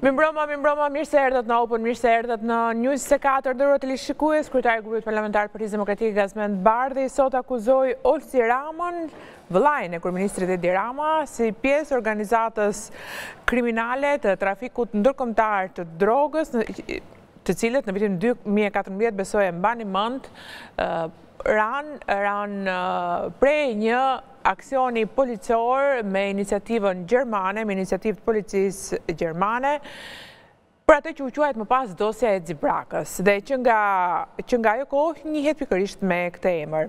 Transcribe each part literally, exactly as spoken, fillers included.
Mimbroma, mimbroma, mirë se erdhët në Open, mirë se erdhët në News njëzet e katër, dërë të lishikues, kryetari i grupit parlamentar Partisë Demokratike Gazmend Bardhi sot akuzoi Olsi Ramën, vëllain e kryeministrit Edi Rama, si pjesë organizatës kriminale të trafikut ndërkombëtar të drogës, të cilët në vitin dy mijë e katërmbëdhjetë besoj e mbani mend, ran ran prej një aksioni policor me iniciativën gjermane, me iniciativë të policisë gjermane, për atë që u quajt më pas dosja e Xibrakës, dhe që nga, që nga ajo kohë njihet pikërisht me këtë emër.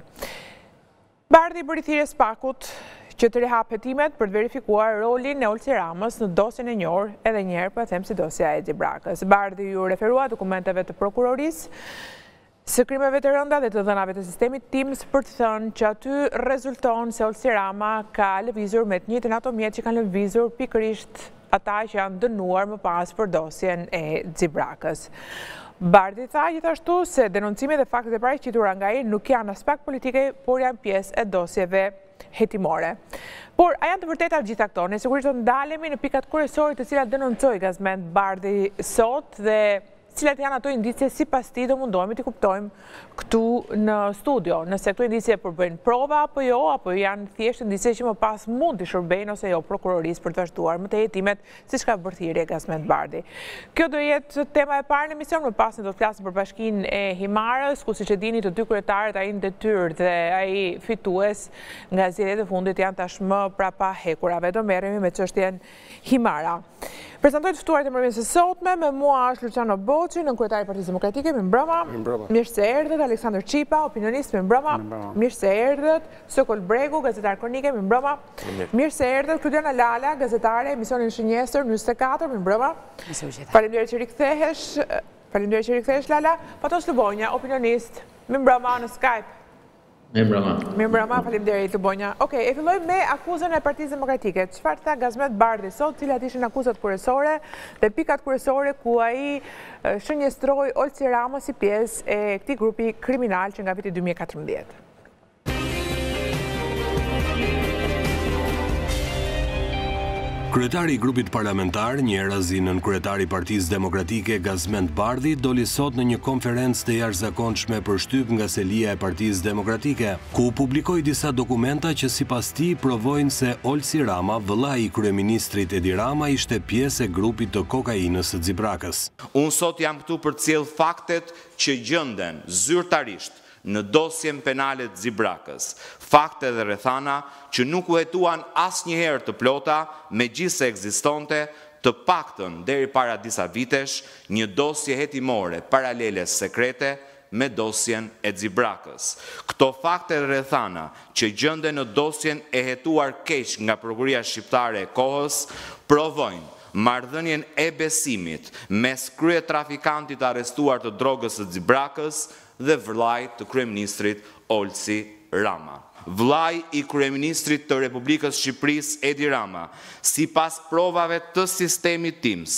Bardhi bëri thirrje Spakut që të rihap hetimet për të verifikuar rolin e Olsi Ramës në dosjen e njohur edhe një herë, po e them si dosja e Xibrakës. Bardhi ju referua dokumenteve të prokurorisë, së krimeve të rënda dhe të dhënave të sistemit TIMS për të thënë që aty rezulton se Olsi Rama ka lëvizur me të njëjtin ato mjet që kanë lëvizur pikërisht ata që janë dënuar më pas për dosjen e Xibrakës. Bardhi tha gjithashtu se denoncimet dhe faktet e paraqitra nga ai nuk janë as pak politike, por janë pjesë e dosjeve hetimore. Por a janë të vërteta gjitha këto? Ne sigurisht do ndalemi në pikat kryesore të cilat denoncoi Gazmend Bardhi sot dhe cilat janë ato indicie sipas tij do mundohemi të kuptojmë këtu në studio. Nëse këto indicie përbëjnë prova apo jo, apo janë thjesht indicie që më pas mund të shërbejnë ose jo prokurorisë për të vazhduar më të hetimet siç ka bërë thirrje Gazmend Bardhi. Kjo do jetë tema e parë në emision, më pas ne do të flasim për bashkinë e Himarës, ku siç e dini të dy kryetarët, ai në detyrë dhe ai fitues nga zgjedhjet e fundit janë tashmë prapa hekurave. Do merremi me çështjen Himara. Prezantoj të ftuarit e mëngjesit së sotme, me mua është Luciano Boçi, nën kryetari i Partisë Demokratike, mirëmbrëma. Mirë se erdhët, Aleksandër Çipa, opinionist, mirëmbrëma. Mirë se erdhët, Sokol Bregu, gazetar kronike, mirëmbrëma. Mirë se erdhët, Klodiana Lala, gazetare, emisionin Shënjestër, njëzet e katër, mirëmbrëma. Faleminderit që rikthehesh, faleminderit që rikthehesh Lala. Patos Lubonja, opinionist, mirëmbrëma në Skype. Mirëmbrëma. Mirëmbrëma, faleminderit Lubonja. Okej, e filloj me akuzën e Partisë Demokratike. Çfarë tha Gazmend Bardhi sot, cilat ishin akuzat kryesore dhe pikat kryesore ku ai shënjestroi Olsi Ramën si pjesë e këtij grupi kriminal që nga viti dy mijë e katërmbëdhjetë. Kryetari i grupit parlamentar, njëherëzi nën kryetari i Partisë Demokratike Gazmend Bardhi, doli sot në një konferencë të jashtëzakonshme për shtyp nga selia e Partisë Demokratike, ku publikoi disa dokumenta që sipas tij provojnë se Olsi Rama, vëllai i kryeministrit Edi Rama, ishte pjesë e grupit të kokainës së Xibrakës. Unë sot jam këtu për të sjellë faktet që gjenden zyrtarisht në dosjen penale të Xibrakës, fakte dhe rrethana që nuk u hetuan asnjëherë të plota, megjithse ekzistonte të paktën deri para disa vitesh një dosje hetimore paralele sekrete me dosjen e Xibrakës. Këto fakte dhe rrethana që gjenden në dosjen e hetuar keq nga prokuria shqiptare e kohës provojnë marrëdhënien e besimit mes krye trafikantit arrestuar të drogës së Xibrakës dhe vëllai të kryeministrit Olsi Rama. Vëllai i kryeministrit të Republikës Shqipërisë Edi Rama, sipas provave të sistemit TIMS,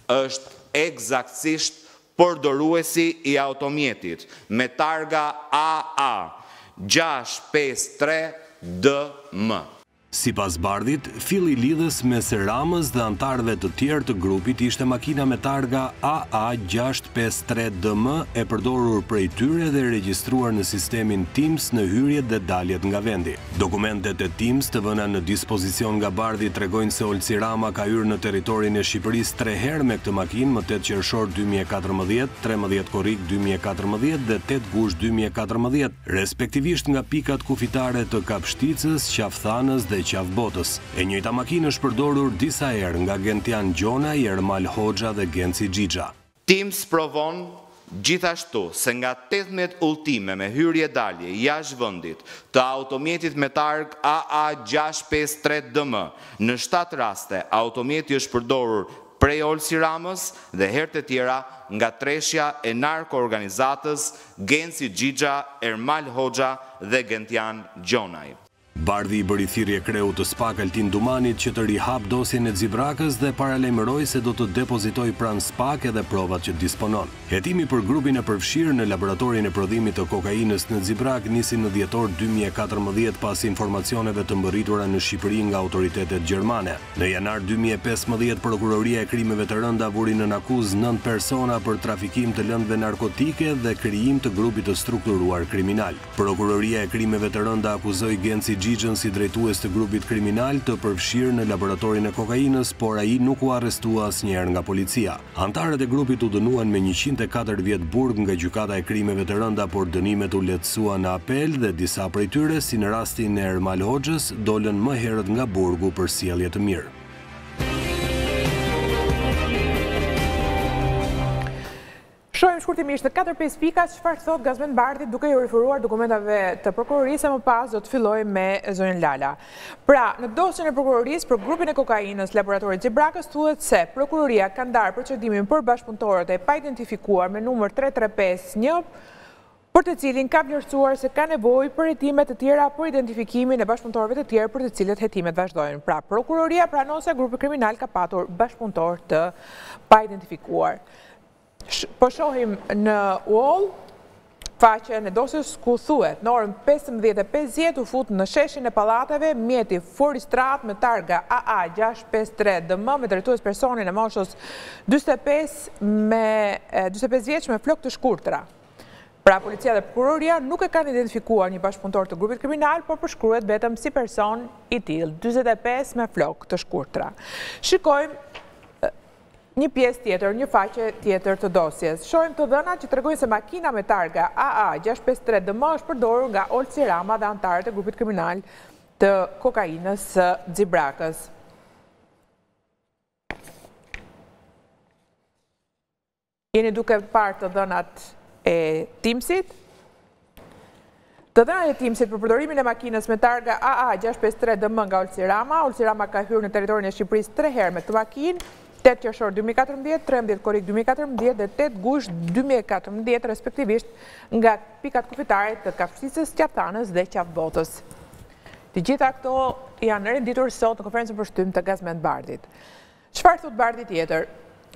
është eksaktësisht përdoruesi i automjetit me targa A A gjashtë pesë tre D M. Sipas Bardhit, filli i lidhjes mes Ramës dhe antarëve të tjerë të grupit ishte makina me targa A A gjashtë pesë tre D M e përdorur prej tyre dhe regjistruar në sistemin TIMS në hyrjet dhe daljet nga vendi. Dokumentet e TIMS të vëna në dispozicion nga Bardhi tregojnë se Olsi Rama ka hyrë në territorin e Shqipërisë tre herë me këtë makinë më tetë qershor dy mijë e katërmbëdhjetë, tretëmbëdhjetë korrik dy mijë e katërmbëdhjetë dhe tetë gusht dy mijë e katërmbëdhjetë, respektivisht nga pikat kufitare të Kapshticës, Qafthanës dhe Qafbotës. E njëjta makinë është përdorur disa herë nga Gentian Gjonaj, Ermal Hoxha dhe Genci Xhixha. TIMS provon gjithashtu se nga tetëmbëdhjetë udhëtime me hyrje dalje jashtë vendit të automjetit me targ A A gjashtë pesë tre D M, në shtatë raste automjeti është përdorur prej Olsi Ramës dhe herë të tjera nga treshja e narko-organizatës Genci Xhixha, Ermal Hoxha dhe Gentian Gjonaj. Bardhi i bëri thirrje kreu të SPAK Altin Dumanit që të rihap dosjen e Xibrakës dhe paralajmëroi se do të depozitoj pranë SPAK edhe provat që disponon. Hetimi për grupin e përfshirë në laboratorin e prodhimit të kokainës në Xibrak nisi në dhjetor dy mijë e katërmbëdhjetë pas informacioneve të mbërritura në Shqipëri nga autoritetet gjermane. Në janar dy mijë e pesëmbëdhjetë Prokuroria e Krimeve të Rënda vuri në akuzë nëntë persona për trafikim të lëndëve narkotike dhe krijim të grupit të strukturuar kriminal. Prokuroria e Krimeve të Rënda akuzoi Genci Xhixhën si drejtues të grupit kriminal të përfshirë në laboratorin e kokainës, por ai nuk u arrestua asnjëherë nga policia. Antarët e grupit u dënuan me njëqind e katër vjet burg nga gjykata e Krimeve të Rënda, por dënimet u lehtësuan në apel dhe disa prej tyre, si në rastin e Ermal Hoxhës, dolën më herët nga burgu për sjellje të mirë. Shohim shkurtimisht në katër pesë pika çfarë thot Gazmend Bardhi duke ju referuar dokumentave të prokurorisë, më pas do të filloj me zonën Lala. Pra, në dosjen e prokurorisë për grupin e kokainës laboratorit Xibrakës thuhet se prokuroria ka ndarë procedimin për bashkëpunëtorët e pa identifikuar me numër tre tre pesë një, për të cilin ka vlerësuar se ka nevojë për hetime të tjera për identifikimin e bashkëpunëtorëve të tjerë për të cilët hetimet vazhdojnë. Pra, prokuroria pranon se grupi kriminal ka patur bashkëpunëtor të pa identifikuar. Po shohim në U O L, faqen e dosjes ku thuhet, në orën pesëmbëdhjetë e pesëdhjetë u fut në sheshin e pallateve mjeti Foristrat me targa A A gjashtë pesë tre D M me drejtues personin e moshës dyzet e pesë me dyzet e pesë vjeç me flokë të shkurtra. Pra, policia dhe prokuroria nuk e kanë identifikuar një bashkëpunëtor të grupit kriminal, por përshkruhet vetëm si person i tillë, dyzet e pesë me flokë të shkurtra. Shikojmë një pjesë tjetër, një faqe tjetër të dosjes. Shohim të dhënat që tregojnë se makina me targa A A gjashtë pesë tre D M është përdorur nga Olsi Rama dhe antarët e grupit kriminal të kokainës së Xibrakës. Jeni duke parë të dhënat e Timsit. Të dhënat e Timsit për përdorimin e makinës me targa A A gjashtë pesë tre D M nga Olsi Rama. Olsi Rama ka hyrë në territorin e Shqipërisë tre herë me këtë makinë, tetë qershor dy mijë e katërmbëdhjetë, trembëdhjetë korrik dy mijë e katërmbëdhjetë dhe tetë gusht dy mijë e katërmbëdhjetë, respektivisht nga pikat kufitarit të Kafshicës, Qaftanës dhe Qafbotës. Të gjitha këto janë renditur sot në konferencën për shtym të Gazmend Bardhit. Çfarë thot Bardhi tjetër?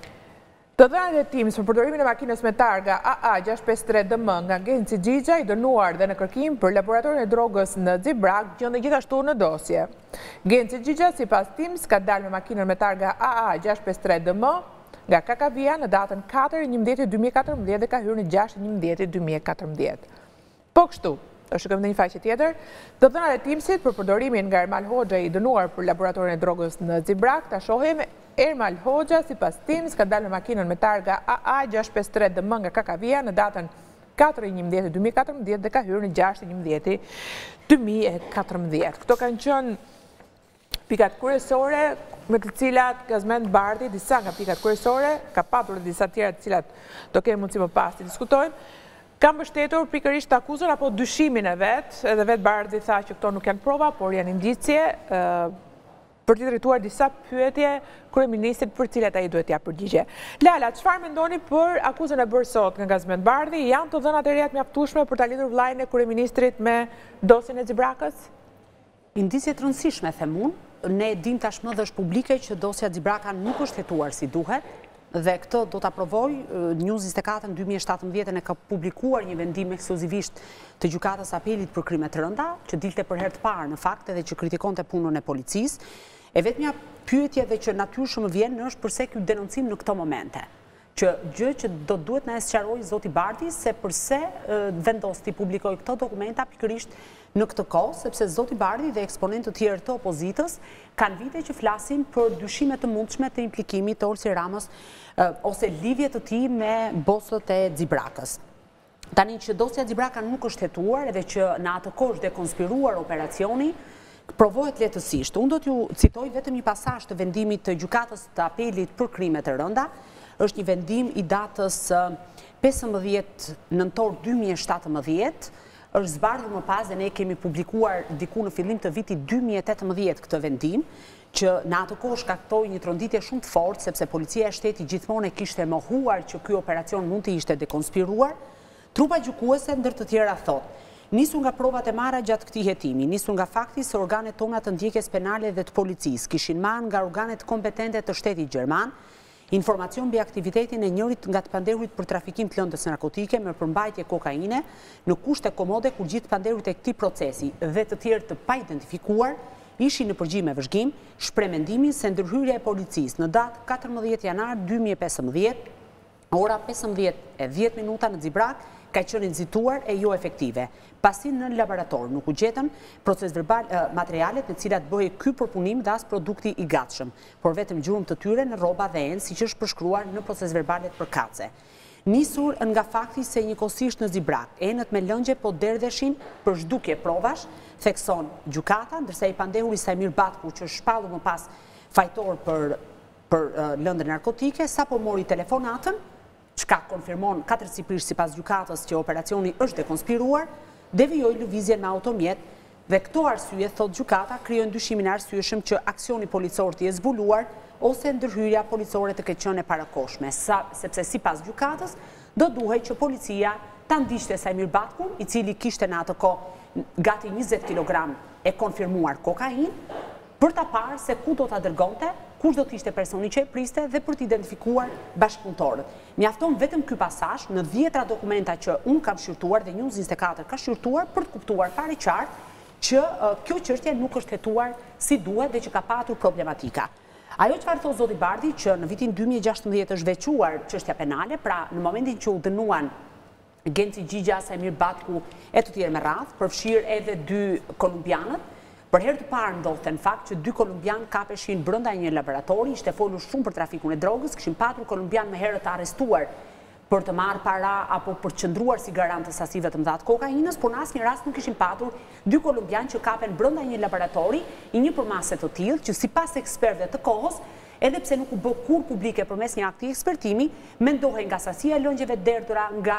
Të dhënat e Timsit për përdorimin e makinës me targa A A gjashtë pesë tre D M nga Genci Xhixha i dënuar dhe në kërkim për laboratorin e drogës në Xibrak gjenden gjithashtu në dosje. Genci Xhixha, sipas Tims, ka dalë me makinën me targa A A gjashtë pesë tre D M nga Kakavia në datën katër e njëmbëdhjetë dy mijë e katërmbëdhjetë dhe ka hyrë në gjashtë e njëmbëdhjetë dy mijë e katërmbëdhjetë. Po kështu, do shikojmë në një faqe tjetër, të dhënat e Timsit për përdorimin nga Ermal Hoxha i dënuar për laboratorin e drogës në Xibrak, ta shohim. Ermal Hoxha, sipas Tims, ka dalë me makinën me targa A A gjashtë pesë tre D M nga Kakavia në datën katër e njëmbëdhjetë dy mijë e katërmbëdhjetë dhe ka hyrë në gjashtë e njëmbëdhjetë dy mijë e katërmbëdhjetë. Këto kanë qenë pikat kryesore me të cilat Gazmend Bardhi, disa nga pikat kryesore, ka patur dhe disa tjera të cilat do kemi mundësi më pas të diskutojmë, ka mbështetur pikërisht akuzën apo dyshimin e vet, edhe vet Bardhi tha që këto nuk janë prova, por janë indicje për t'i drejtuar disa pyetje kryeministrit për cilat ai duhet t'ia përgjigje. Lala, çfarë mendoni për akuzën e bërë sot nga Gazmend Bardhi? Janë të dhënat e reja të mjaftueshme për ta lidhur vllain e kryeministrit me dosjen e Xibrakës? Indicje të rëndësishme, them unë. Ne dim tashmë dhe është publike që dosja Xibraka nuk është hetuar si duhet, dhe këtë do të aprovoj. News njëzet e katër dy mijë e shtatëmbëdhjetë e ka publikuar një vendim ekskluzivisht të gjykatës apelit për krime të rënda, që dilte për herë të parë në fakt edhe që kritikonte punën e policisë. E vetmja pyetje dhe që natyrshëm vjen është përse ky denoncim në këto momente. Që gjë që do duhet na e sqarojë zoti Bardhi se përse vendos t'i publikoj këto dokumenta pikërisht në këtë kohë, sepse zoti Bardhi dhe eksponentë të tjerë të opozitës kanë vite që flasin për dyshime të mundshme të implikimit të Olsi Ramës ose lidhje të tij me bosët e Xibrakës. Tani që dosja Xibraka nuk është hetuar edhe që në atë kohë është dekonspiruar operacioni, provohet lehtësisht. Unë do t'ju citoj vetëm një pasazh të vendimit të gjykatës të apelit për krime të rënda. Është një vendim i datës pesëmbëdhjetë nëntor dy mijë e shtatëmbëdhjetë, është zbardhur më pas dhe ne kemi publikuar diku në fillim të vitit dy mijë e tetëmbëdhjetë këtë vendim, që në atë kohë shkaktoi një tronditje shumë të fortë sepse policia e shtetit gjithmonë e kishte mohuar që ky operacion mund të ishte dekonspiruar. Trupa gjykuese ndër të tjera thotë Nisu nga provat e marra gjatë këtij hetimi, nisu nga fakti se organet tona të ndjekjes penale dhe të policisë kishin marrë nga organet kompetente të shtetit gjerman informacion mbi aktivitetin e njërit nga të pandehurit për trafikim të lëndës narkotike me përmbajtje kokaine në kushte komode kur gjithë pandehurit e këtij procesi dhe të tjerë të pa identifikuar ishin në përgjigje me vëzhgim, shpreh mendimin se ndërhyrja e policisë në datë katërmbëdhjetë janar dy mijë e pesëmbëdhjetë, ora pesëmbëdhjetë e dhjetë minuta në Xibrak, ka qenë nxituar e jo efektive, pasi në laborator nuk u gjetën proces verbal eh, materialet në cilat bëhej ky përpunim dhe as produkti i gatshëm, por vetëm gjurmë të tyre në rroba dhe enë, siç është përshkruar në proces verbalet për kace. Nisur nga fakti se njëkohësisht në Xibrak, enët me lëngje po derdheshin për zhdukje provash, thekson gjykata, ndërsa i pandehuri Sajmir Batku, që është shpallur më pas fajtor për për uh, lëndë narkotike, sapo mori telefonatën, çka konfirmon katërcipërisht sipas gjykatës që operacioni është dekonspiruar, devijoi lëvizjen me automjet dhe këto arsye, thot gjykata, krijojnë dyshimin e arsyeshëm që aksioni policor të jetë zbuluar ose ndërhyrja policore të ketë qenë e parakoshme, sa, sepse sipas gjykatës do duhej që policia ta ndiqte Sajmir Batkun, i cili kishte në atë kohë gati njëzet kilogram e konfirmuar kokainë, për ta parë se ku do ta dërgonte, kush do të ishte personi që e priste dhe për të identifikuar bashkëpunëtorët. Mjafton vetëm ky pasazh në dhjetra dokumenta që unë kam shqyrtuar dhe News njëzet e katër ka shqyrtuar për të kuptuar fare qartë që uh, kjo çështje nuk është hetuar si duhet dhe që ka patur problematika. Ajo çfarë thot zoti Bardhi që në vitin dy mijë e gjashtëmbëdhjetë është veçuar çështja penale, pra në momentin që u dënuan Genci Gjigja, Sajmir Batku e të tjerë me radhë, përfshirë edhe dy kolumbianët. Për herë të parë ndodhte në fakt që dy kolumbian kapeshin brenda një laboratori, ishte folur shumë për trafikun e drogës, kishin patur kolumbian me herë të arrestuar për të marrë para apo për të qëndruar si garant të sasive të mëdha të kokainës, por në asnjë rast nuk kishin patur dy kolumbian që kapen brenda një laboratori i një përmase të tillë që sipas ekspertëve të kohës, edhe pse nuk u bë kur publike përmes një akti ekspertimi, mendohej nga sasia e lëngjeve derdhura, nga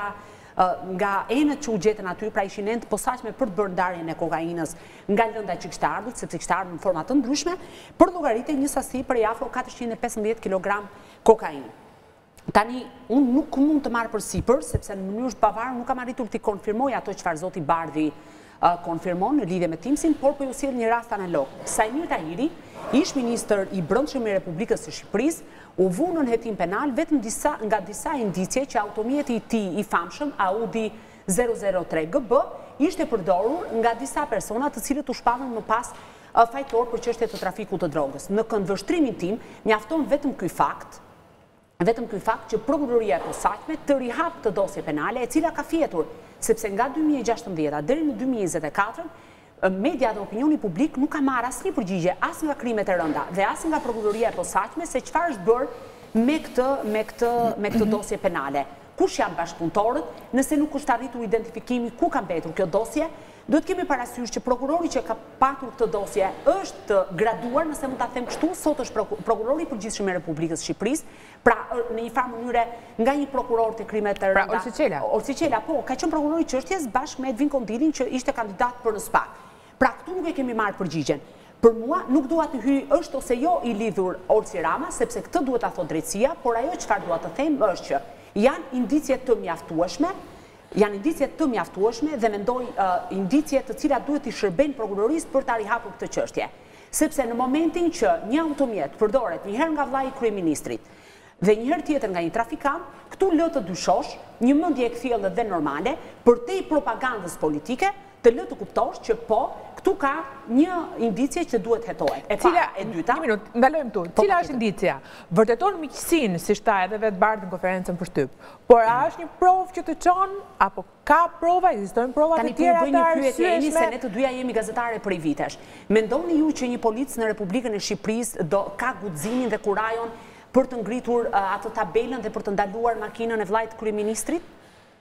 nga enët që u gjetën aty, pra ishin enë të posaçme për të bërë ndarjen e kokainës nga lënda që kishte ardhur, sepse kishte ardhur në forma të ndryshme, për llogaritë një sasi për afro katërqind e pesëmbëdhjetë kilogram kokainë. Tani, unë nuk mund të marr përsipër, sepse në mënyrë të pavarur nuk kam arritur të konfirmoj ato çfarë zoti Bardhi uh, konfirmon në lidhje me Timsin, por po ju sjell një rast analog. Sajmir Tahiri, ish ministër i Brendshëm i Republikës së Shqipërisë, u vu në hetim penal vetëm disa, nga disa indicje që automjeti i tij i famshëm Audi zero zero tre G B ishte përdorur nga disa persona të cilët u shpallën më pas uh, fajtor për çështje të trafikut të drogës. Në këndvështrimin tim mjafton vetëm ky fakt, vetëm ky fakt që prokuroria e posaçme të rihap të dosje penale, e cila ka fjetur, sepse nga dy mijë e gjashtëmbëdhjetë deri në dy mijë e njëzet e katër media dhe opinioni publik nuk ka marrë asnjë përgjigje as nga krimet e rënda dhe as nga prokuroria e posaçme se çfarë është bërë me këtë me këtë me këtë dosje penale. Kush janë bashkëpunëtorët? Nëse nuk është arritur identifikimi ku ka mbetur kjo dosje, duhet kemi parasysh që prokurori që ka patur këtë dosje është graduar, nëse mund ta them kështu, sot është prokurori i përgjithshëm i Republikës së Shqipërisë, pra në një farë mënyrë nga një prokuror të krimet të rënda. Pra Olsi Qela. Olsi Qela, po, ka qenë prokurori i çështjes bashkë me Edvin Kondilin që ishte kandidat për në SPAK. Pra këtu nuk e kemi marrë përgjigjen. Për mua nuk dua të hyj është ose jo i lidhur Olsi Rama, sepse këtë duhet ta thotë drejtësia, por ajo çfarë dua të them është që janë indicie të mjaftueshme, janë indicie të mjaftueshme dhe mendoj uh, indicie të cilat duhet i shërbejnë prokurorisë për ta rihapur këtë çështje. Sepse në momentin që një automjet përdoret një herë nga vllai i kryeministrit dhe një herë tjetër nga një trafikant, këtu lë të dyshosh një mendje e kthjellë dhe normale për te propagandës politike, të lë të kuptosh që po, këtu ka një indicie që duhet hetohet. E para, e dyta... Një minut, ndalojmë tu. Cila është indicia? Vërteton miqësinë, si shta edhe vetë Bardhi në konferencën për shtyp. Por a është një provë që të çon apo ka prova, ekzistojnë prova të tjera të arsyeshme? Se ne të dyja jemi gazetare prej vitesh. Mendoni ju që një polic në Republikën e Shqipërisë do ka guximin dhe kurajon për të ngritur uh, atë tabelën dhe për të ndaluar makinën e vllait kryeministrit?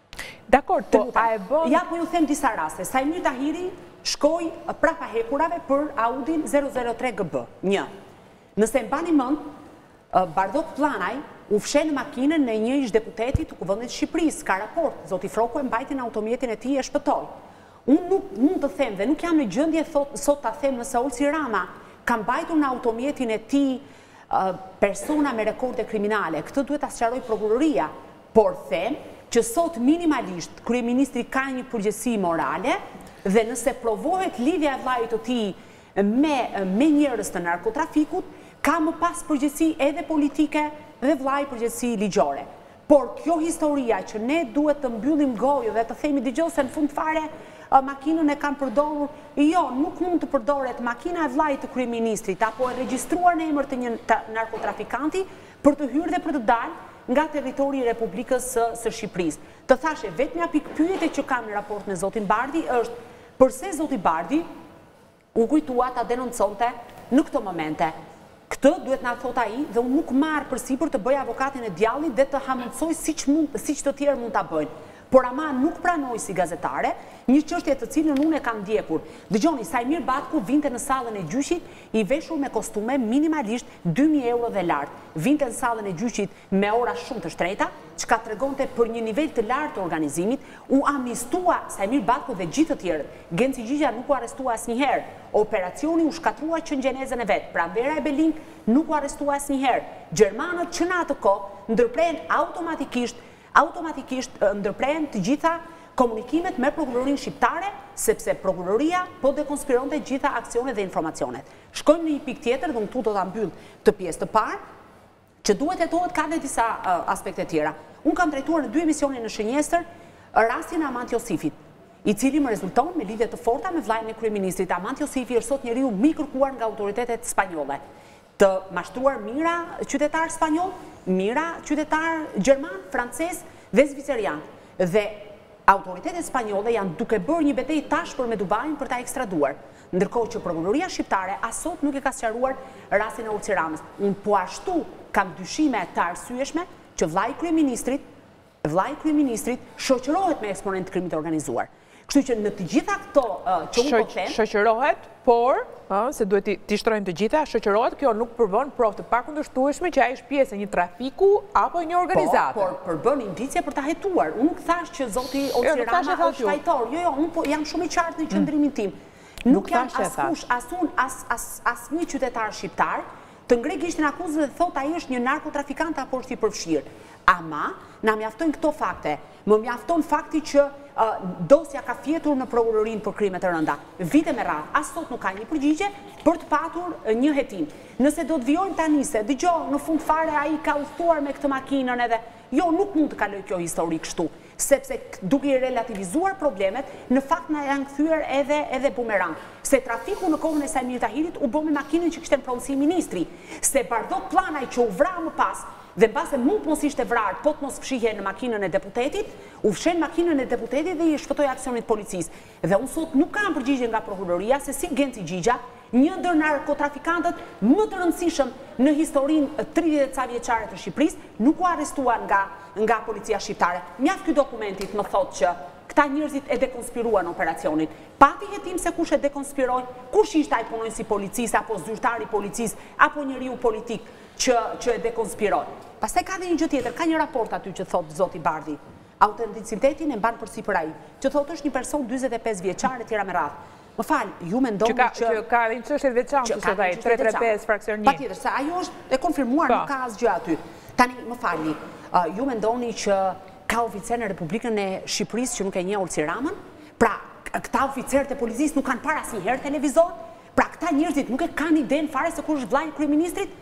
Dakor, po a e bën... Ja, po ju them disa raste. Sajmir Tahiri shkoi prapa hekurave për Audin zero zero tre G B. Një. Nëse mbani mend, Bardok Planaj u fshe në makinën në një ish deputeti të Kuvendit të Shqipërisë, ka raport, zoti Froku e mbajti në automjetin e tij e shpëtoi. Unë nuk mund të them dhe nuk jam në gjendje sot ta them nëse Olsi Rama ka mbajtur në automjetin e tij persona me rekorde kriminale. Këtë duhet ta sqarojë prokuroria, por them që sot minimalisht kryeministri ka një përgjegjësi morale dhe nëse provohet lidhja e vllajit të tij me, me njerëz të narkotrafikut, ka më pas përgjegjësi edhe politike dhe vllai përgjegjësi ligjore. Por kjo historia që ne duhet të mbyllim gojë dhe të themi dëgjoj se në fund fare makinën e kanë përdorur, jo, nuk mund të përdoret makina e vllajit të kryeministrit apo e regjistruar në emër të një narkotrafikanti për të hyrë dhe për të dalë nga territori i Republikës së, së Shqipërisë. Të thashe, vetmja pikë pyetje që kam në raport me zotin Bardhi është përse zoti Bardhi u kujtua ta denonconte në këto momente. Këtë duhet na thot ai dhe unë nuk marr përsipër të bëj avokatin e djallit dhe të hamësoj siç mund, siç të tjerë mund ta bëjnë. Por ama nuk pranoj si gazetare një çështje të cilën unë e kam ndjekur. Dëgjoni, Sajmir Batku vinte në sallën e gjyqit i veshur me kostume minimalisht dy mijë euro dhe lart. Vinte në sallën e gjyqit me ora shumë të shtrejta, çka tregonte për një nivel të lartë të organizimit. U amnistua Sajmir Batku dhe gjithë të tjerët. Genci Gjigja nuk u arrestua asnjëherë. Operacioni u shkatrua që në gjenezën e vet. Pranvera e Belink nuk u arrestua asnjëherë. Gjermanët që në atë kohë ndërprehen automatikisht automatikisht ndërprehen të gjitha komunikimet me prokurorinë shqiptare, sepse prokuroria po dekonspironte gjitha aksionet dhe informacionet. Shkojmë në një pikë tjetër, dhe unë tu do ta mbyll të pjesë të parë, që duhet hetohet ka dhe disa uh, aspekte tjera. Unë kam trajtuar në dy emisione në Shënjestër rastin e Amanti Josifit, i cili më rezulton me lidhje të forta me vllajën e kryeministrit. Amanti Josifi është sot njeriu më i kërkuar nga autoritetet spanjolle. Të mashtruar mira qytetar spanjoll, mira qytetar gjerman, francez dhe zvicerian. Dhe autoritetet spanjolle janë duke bërë një betejë tashpër me Dubain për ta ekstraduar. Ndërkohë që prokuroria shqiptare asot nuk e ka sqaruar rastin e Ulçi Ramës. Unë po ashtu kam dyshime të arsyeshme që vllai i kryeministrit, vllai i kryeministrit shoqërohet me eksponent të krimit të organizuar. Kështu që në të gjitha këto uh, që unë po them, shoqërohet, por uh, se duhet t'i shtrojnë të gjitha, shoqërohet, kjo nuk përbën provë të pakundërshtueshme që ai është pjesë e një trafiku apo një organizate. Po, por përbën indicie për ta hetuar. Unë nuk thash që zoti Olsi Rama është fajtor. Jo, jo, unë po jam shumë i qartë në qëndrimin tim. Nuk jam askush, asun as as as një qytetar shqiptar të ngre gishtin akuzë dhe thot ai është një narkotrafikant apo është i përfshirë. Ama na mjaftojnë këto fakte. Më mjafton fakti që uh, dosja ka fjetur në prokurorinë për krime të rënda. Vite me radhë, as sot nuk ka një përgjigje për të patur uh, një hetim. Nëse do të vijojnë tani se dëgjoj, në fund fare ai ka udhëtuar me këtë makinën edhe, jo, nuk mund të kaloj kjo histori kështu, sepse duke i relativizuar problemet, në fakt na janë kthyer edhe edhe bumerang. Se trafiku në kohën e Sajmir Tahirit u bë me makinën që kishte në pronësi ministri, se bardhot planaj që u vra më pas, dhe mbase mund mos ishte vrarë, po të mos fshihe në makinën e deputetit, u fshen makinën e deputetit dhe i shpëtoi aksionit policisë. Dhe unë sot nuk kam përgjigje nga prokuroria se si Genci Gjigja, një ndër narkotrafikantët më të rëndësishëm në historinë tridhjetë ca vjeçare të Shqipërisë, nuk u arrestuan nga nga policia shqiptare. Mjaft ky dokumentit më thotë që këta njerëzit e dekonspiruan operacionin. Pati hetim se kush e dekonspiroi, kush ishte ai punonjës i policisë apo zyrtari i policisë apo njeriu politik që që e dekonspiroi. Pastaj ka dhe një gjë tjetër, ka një raport aty që thot zoti Bardhi. Autenticitetin e mban përsipër ai, që thotë është një person dyzet e pesë vjeçar e tjera me radhë. Më fal, ju mendoni që që ka një çështje veçantë sot ai tre tre pesë fraksion një. Patjetër, se ajo është e konfirmuar, nuk ka asgjë aty. Tani më falni, uh, ju mendoni që ka oficer në Republikën e Shqipërisë që nuk e njeh Olsi Ramën? Pra, këta oficerët e policisë nuk kanë parë asnjëherë televizor? Pra, këta njerëzit nuk e kanë idenë fare se kush është vllai i kryeministrit?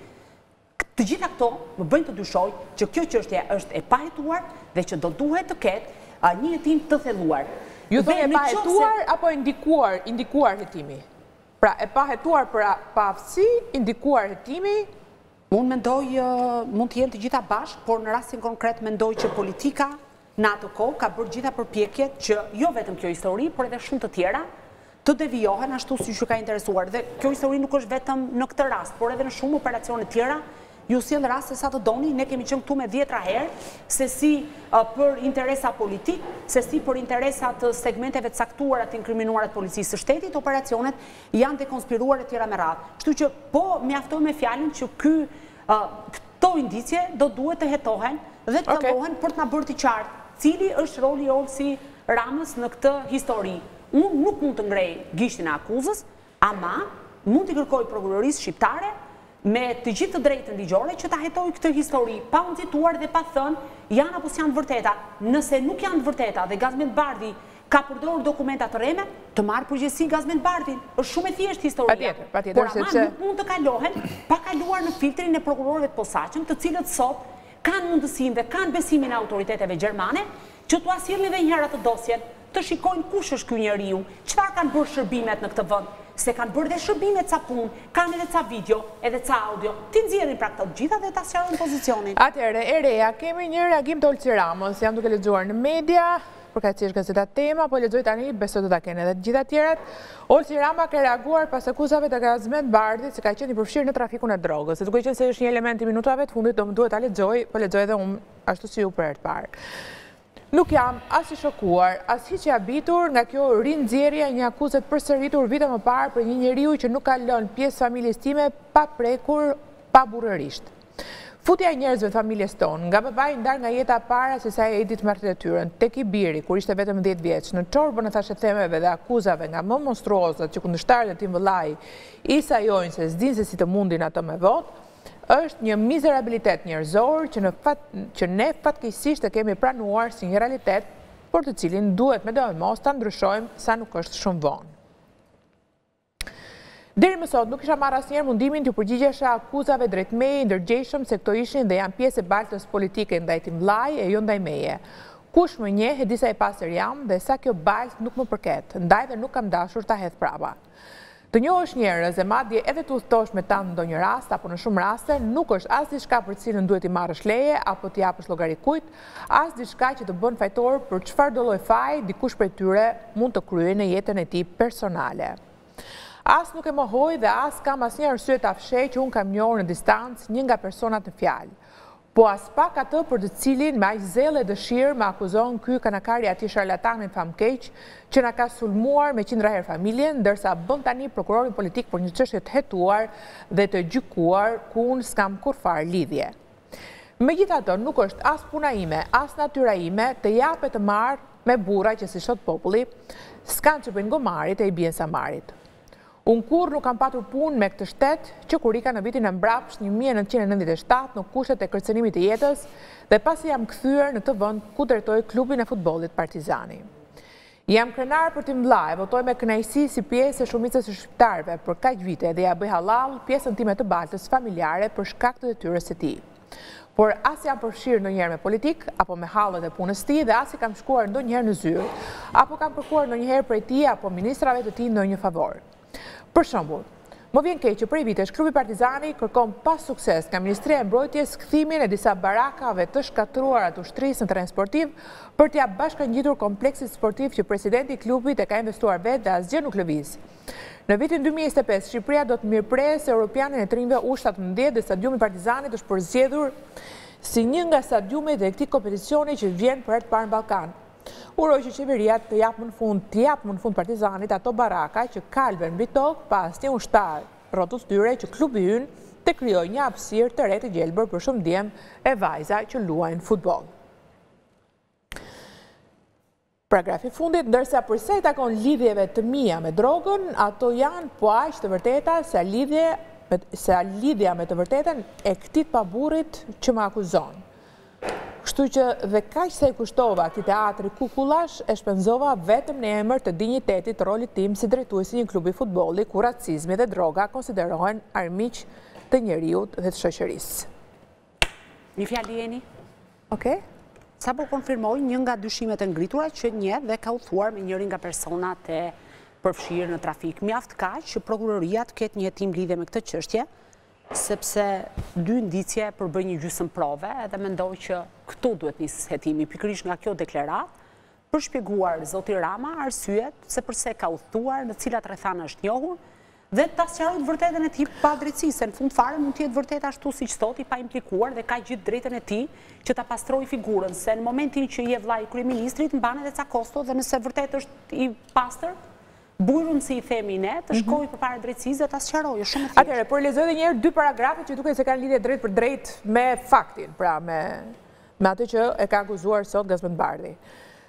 Të gjitha këto më bëjnë të dyshoj që kjo çështje është e pahetuar dhe që do duhet të ketë uh, një hetim të thelluar. Ju thoni e pahetuar apo indikuar, indikuar hetimi? Pra, e pahetuar për pa aftësi, indikuar hetimi? Unë mendoj uh, mund të jenë të gjitha bashkë, por në rastin konkret mendoj që politika në atë kohë ka bërë gjitha përpjekjet që jo vetëm kjo histori, por edhe shumë të tjera të devijohen ashtu si që ka interesuar. Dhe kjo histori nuk është vetëm në këtë rast, por edhe në shumë operacione tjera. Ju sjell raste sa të doni, ne kemi qenë këtu me dhjetra herë, se si uh, për interesa politik, se si për interesa të segmenteve të caktuara të inkriminuara të policisë së shtetit, operacionet janë dekonspiruar e tjera me radhë. Kështu që po mjaftoj me fjalën që ky uh, këto indicie do duhet të hetohen dhe të thellohen okay. për të na bërë të qartë cili është roli i Olsi Ramës në këtë histori. Unë nuk mund të ngrej gishtin e akuzës, ama mund të kërkoj prokurorisë shqiptare me të gjithë të drejtën ligjore që ta hetoj këtë histori, pa unë cituar dhe pa thënë, janë apo s'janë vërteta. Nëse nuk janë vërteta dhe Gazmend Bardhi ka përdorur dokumenta të reme, të marrë përgjegjësi Gazmend Bardhin. Është shumë e thjeshtë historia. Por ama nuk mund të kalohen pa kaluar në filtrin e prokurorëve të posaçëm, të cilët sot kanë mundësinë dhe kanë besimin e autoriteteve gjermane që t'u asillin edhe një herë atë dosjen, të shikojnë kush është ky njeriu, çfarë kanë bërë shërbimet në këtë vend. Se kanë bërë dhe shërbime ca punë, kanë edhe ca video, edhe ca audio, ti nxjerrin pra këto gjitha dhe ta sqarojnë pozicionin. Atëherë, e reja, kemi një reagim të Olsi Ramës, jam duke lexuar në media, përkatësisht Gazeta Tema, po lexoj tani, besoj do ta kenë edhe të gjitha tjerat. Olsi Rama ka reaguar pas akuzave të Gazmend Bardhit se ka qenë i përfshirë në trafikun e drogës. Duke qenë se është një element i minutave të fundit, do më duhet ta lexoj, po lexoj edhe unë ashtu si ju për herë të parë. Nuk jam as i shokuar, as hiç i habitur nga kjo rinxjerrje e një akuze të përsëritur vite më parë për një njeriu që nuk ka lënë pjesë familjes time pa prekur, pa burrërisht. Futja e njerëzve të familjes tonë, nga babai ndar nga jeta para se sa e edi të marrë detyrën, tek i biri kur ishte vetëm dhjetë vjeç, në çorbën e thashëthemeve dhe akuzave nga më monstruozat që kundërshtarët e tim vëllai i sajojnë se s'dinë se si të mundin ato me votë, është një mizerabilitet njerëzor që, në fat, që ne fatkeqësisht e kemi pranuar si një realitet, por të cilin duhet me dojë mos ta ndryshojmë sa nuk është shumë vonë. Deri më sot nuk isha marrë asnjëherë mundimin t'ju përgjigjesha akuzave drejt meje i ndërgjegjshëm se këto ishin dhe janë pjesë e baltës politike ndaj tim vllai e jo ndaj meje. Kush më njeh e di sa i pastër jam dhe sa kjo baltë nuk më përket, ndaj dhe nuk kam dashur ta hedh prapa. Të njohësh njerëz e madje edhe të udhtosh me ta në ndonjë rast apo në shumë raste nuk është as diçka për cilën duhet i marrësh leje apo t'i japësh llogari kujt, as diçka që të bën fajtor për çfarë do lloj faji dikush prej tyre mund të kryejë në jetën e tij personale. As nuk e mohoj dhe as kam asnjë arsye ta fshej që un kam njohur në distancë një nga personat në fjalë. Po as pak atë për të cilin me aq zellë e dëshirë më akuzon ky kanakari atij sharlatanin famkeq që na ka sulmuar me qindra herë familjen, ndërsa bën tani prokurorin politik për një çështje të hetuar dhe të gjykuar ku unë s'kam kurfar lidhje. Megjithatë, nuk është as puna ime, as natyra ime të japet të marr me burra që si thot populli, s'kan që bëjnë gomarit e i bien samarit. Unë kur nuk kam patur punë me këtë shtet që kur ika në vitin e mbrapsht një mijë e nëntëqind e nëntëdhjetë e shtatë në kushtet e kërcënimit të jetës dhe pasi jam kthyer në të vend ku drejtoj klubin e futbollit Partizani. Jam krenar për tim vllai, votoj me kënaqësi si pjesë e shumicës së shqiptarëve për kaq vite dhe ja bëj hallall pjesën time të baltës familjare për shkak të detyrës së tij. Por as jam përfshirë ndonjëherë me politik apo me hallet e punës së tij dhe as i kam shkuar ndonjëherë në zyrë apo kam kërkuar ndonjëherë prej tij apo ministrave të tij ndonjë favor. Për shembull, më vjen keq që prej vitesh klubi Partizani kërkon pas sukses nga Ministria e Mbrojtjes kthimin e disa barakave të shkatruara të ushtrisë në terren sportiv për t'ia bashkangjitur kompleksit sportiv që presidenti i klubit e ka investuar vetë dhe asgjë nuk lëviz. Në vitin dy mijë e njëzet e pesë, Shqipëria do të mirëpresë Europianin e trinjve U shtatëmbëdhjetë dhe stadiumi Partizanit është përzgjedhur si një nga stadiumet e këtij kompeticioni që vjen për herë të parë në Ballkan. Uroj që qeveria të japë më në fund, të japë më në fund Partizanit ato baraka që kalben mbi tokë pas një ushtar rrotës tyre që klubi ynë të krijojë një hapësirë të re të gjelbër për shumë djem e vajza që luajnë futboll. Paragrafi fundit, ndërsa përsa i takon lidhjeve të mia me drogën, ato janë po aq të vërteta se lidhje se lidhja me të vërtetën e këtij paburrit që më akuzon. Kështu që dhe kaq sa i kushtova këtij teatri kukullash e shpenzova vetëm në emër të dinjitetit të rolit tim si drejtuesi një klubi futbolli ku racizmi dhe droga konsiderohen armiq të njeriut dhe të shoqërisë. Një fjalë jeni? Okej. Sa po konfirmoj një nga dyshimet e ngritura që një dhe ka u thuar me njërin nga personat e përfshirë në trafik. Mjaft kaq që prokuroria të ketë një hetim lidhje me këtë çështje, sepse dy indicje përbëj një gjysmë prove edhe mendoj që këtu duhet nis hetimi, pikërisht nga kjo deklaratë, për shpjeguar zoti Rama arsyet se përse ka udhëtuar, në cilat rrethana është njohur, dhe ta sqarojë vërtetën e tij pa drejtësi, se në fund fare mund të jetë vërtet ashtu siç thotë, pa implikuar dhe ka gjithë drejtën e tij që ta pastrojë figurën, se në momentin që je vllai i kryeministrit mban edhe ca kosto dhe nëse vërtet është i pastër, burun si i themi ne, të shkojë përpara drejtësisë dhe ta sqarojë, shumë e thjeshtë. Atëherë, por lexoj edhe një herë dy paragrafe që duket se kanë lidhje drejt për drejt me faktin, pra me me atë që e ka akuzuar sot Gazmend Bardhi.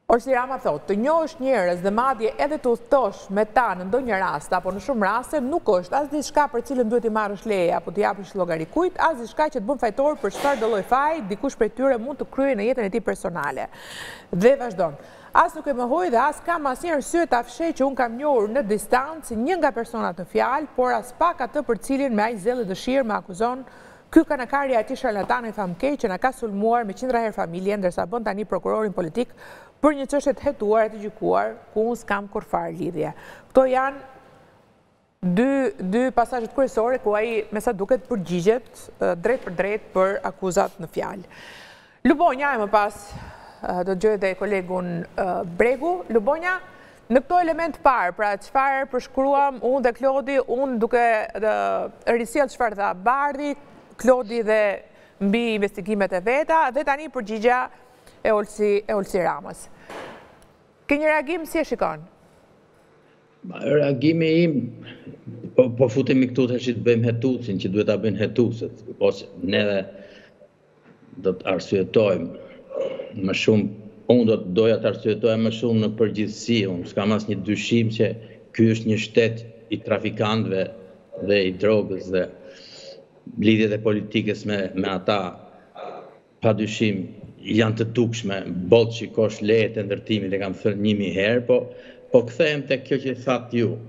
Orsi Rama thot, të njohësh njerëz dhe madje edhe të udhtosh me ta në ndonjë rast apo në shumë raste nuk është as diçka për cilën duhet i marrësh leje apo të japësh llogari kujt, as diçka që të bën fajtor për çfarë do lloj faji dikush prej tyre mund të kryejë në jetën e tij personale. Dhe vazhdon. As nuk e mohoj dhe as kam asnjë arsye ta fshej që un kam njohur në distancë një nga personat në fjalë, por as pak atë për cilin me aq zell dhe dëshirë më akuzon ky kanakari i atij sharlatani famkeq që na ka sulmuar me qindra herë familje, ndërsa bën tani prokurorin politik për një çështje të hetuar e të gjykuar, ku unë s'kam kur farë lidhje. Këto janë dy, dy pasazhet kryesore ku ai me sa duket përgjigjet drejt për drejt për akuzat në fjalë. Lubonja e më pas do të gjoj dhe kolegun Bregu. Lubonja, në këto element parë, pra çfarë përshkruam unë dhe Klodi, unë duke risjell çfarë tha Bardhi, Klodi dhe mbi investigimet e veta, dhe tani përgjigja e Olsi, e Olsi Ramës. Ke një reagim si e shikon? Reagimi im, po, po futemi këtu të të bëjmë hetusin, që duhet ta bëjnë hetuset, ose ne dhe do të arsyetojmë më shumë, unë do të doja të arsyetojmë më shumë në përgjithësi, unë s'kam as një dyshim që ky është një shtet i trafikantëve dhe i drogës dhe lidhjet e politikës me, me ata, pa dyshim janë të dukshme, botë shikosh lejet e ndërtimit e kam thënë një mijë herë, po, po kthehem te kjo që thatë ju.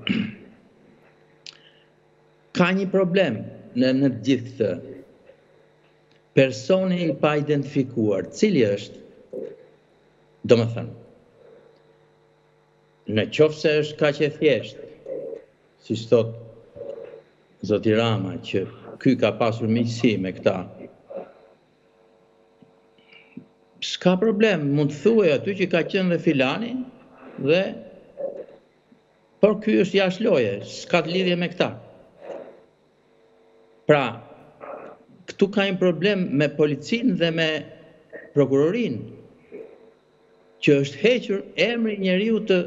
Ka një problem në, në gjithë këtë. Personi i pa identifikuar, cili është, do më thënë, në qoftë se është kaq e thjeshtë, si thot zoti Rama, që ky ka pasur miqësi me këta, s'ka problem, mund të thuaj aty që ka qenë dhe filani, dhe, por ky është jashtë loje, s'ka të lidhje me këta. Pra, këtu ka një problem me policinë dhe me prokurorinë, që është hequr emri njeriu të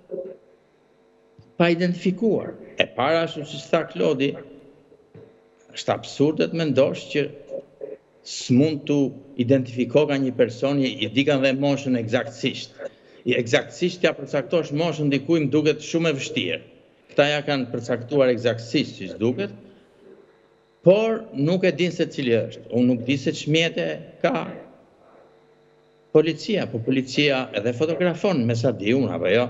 pa identifikuar. E para ashtu si tha Klodi, është absurde të mendosh që s'mund të identifiko ka një person, i di kanë dhe moshën eksaktësisht. I eksaktësisht ja përcaktosh moshën dikujt më duket shumë e vështirë. Këta ja kanë përcaktuar eksaktësisht siç duket, por nuk e din se cili është. Unë nuk di se çmjete ka policia, po policia edhe fotografon, me sa di unë, apo jo.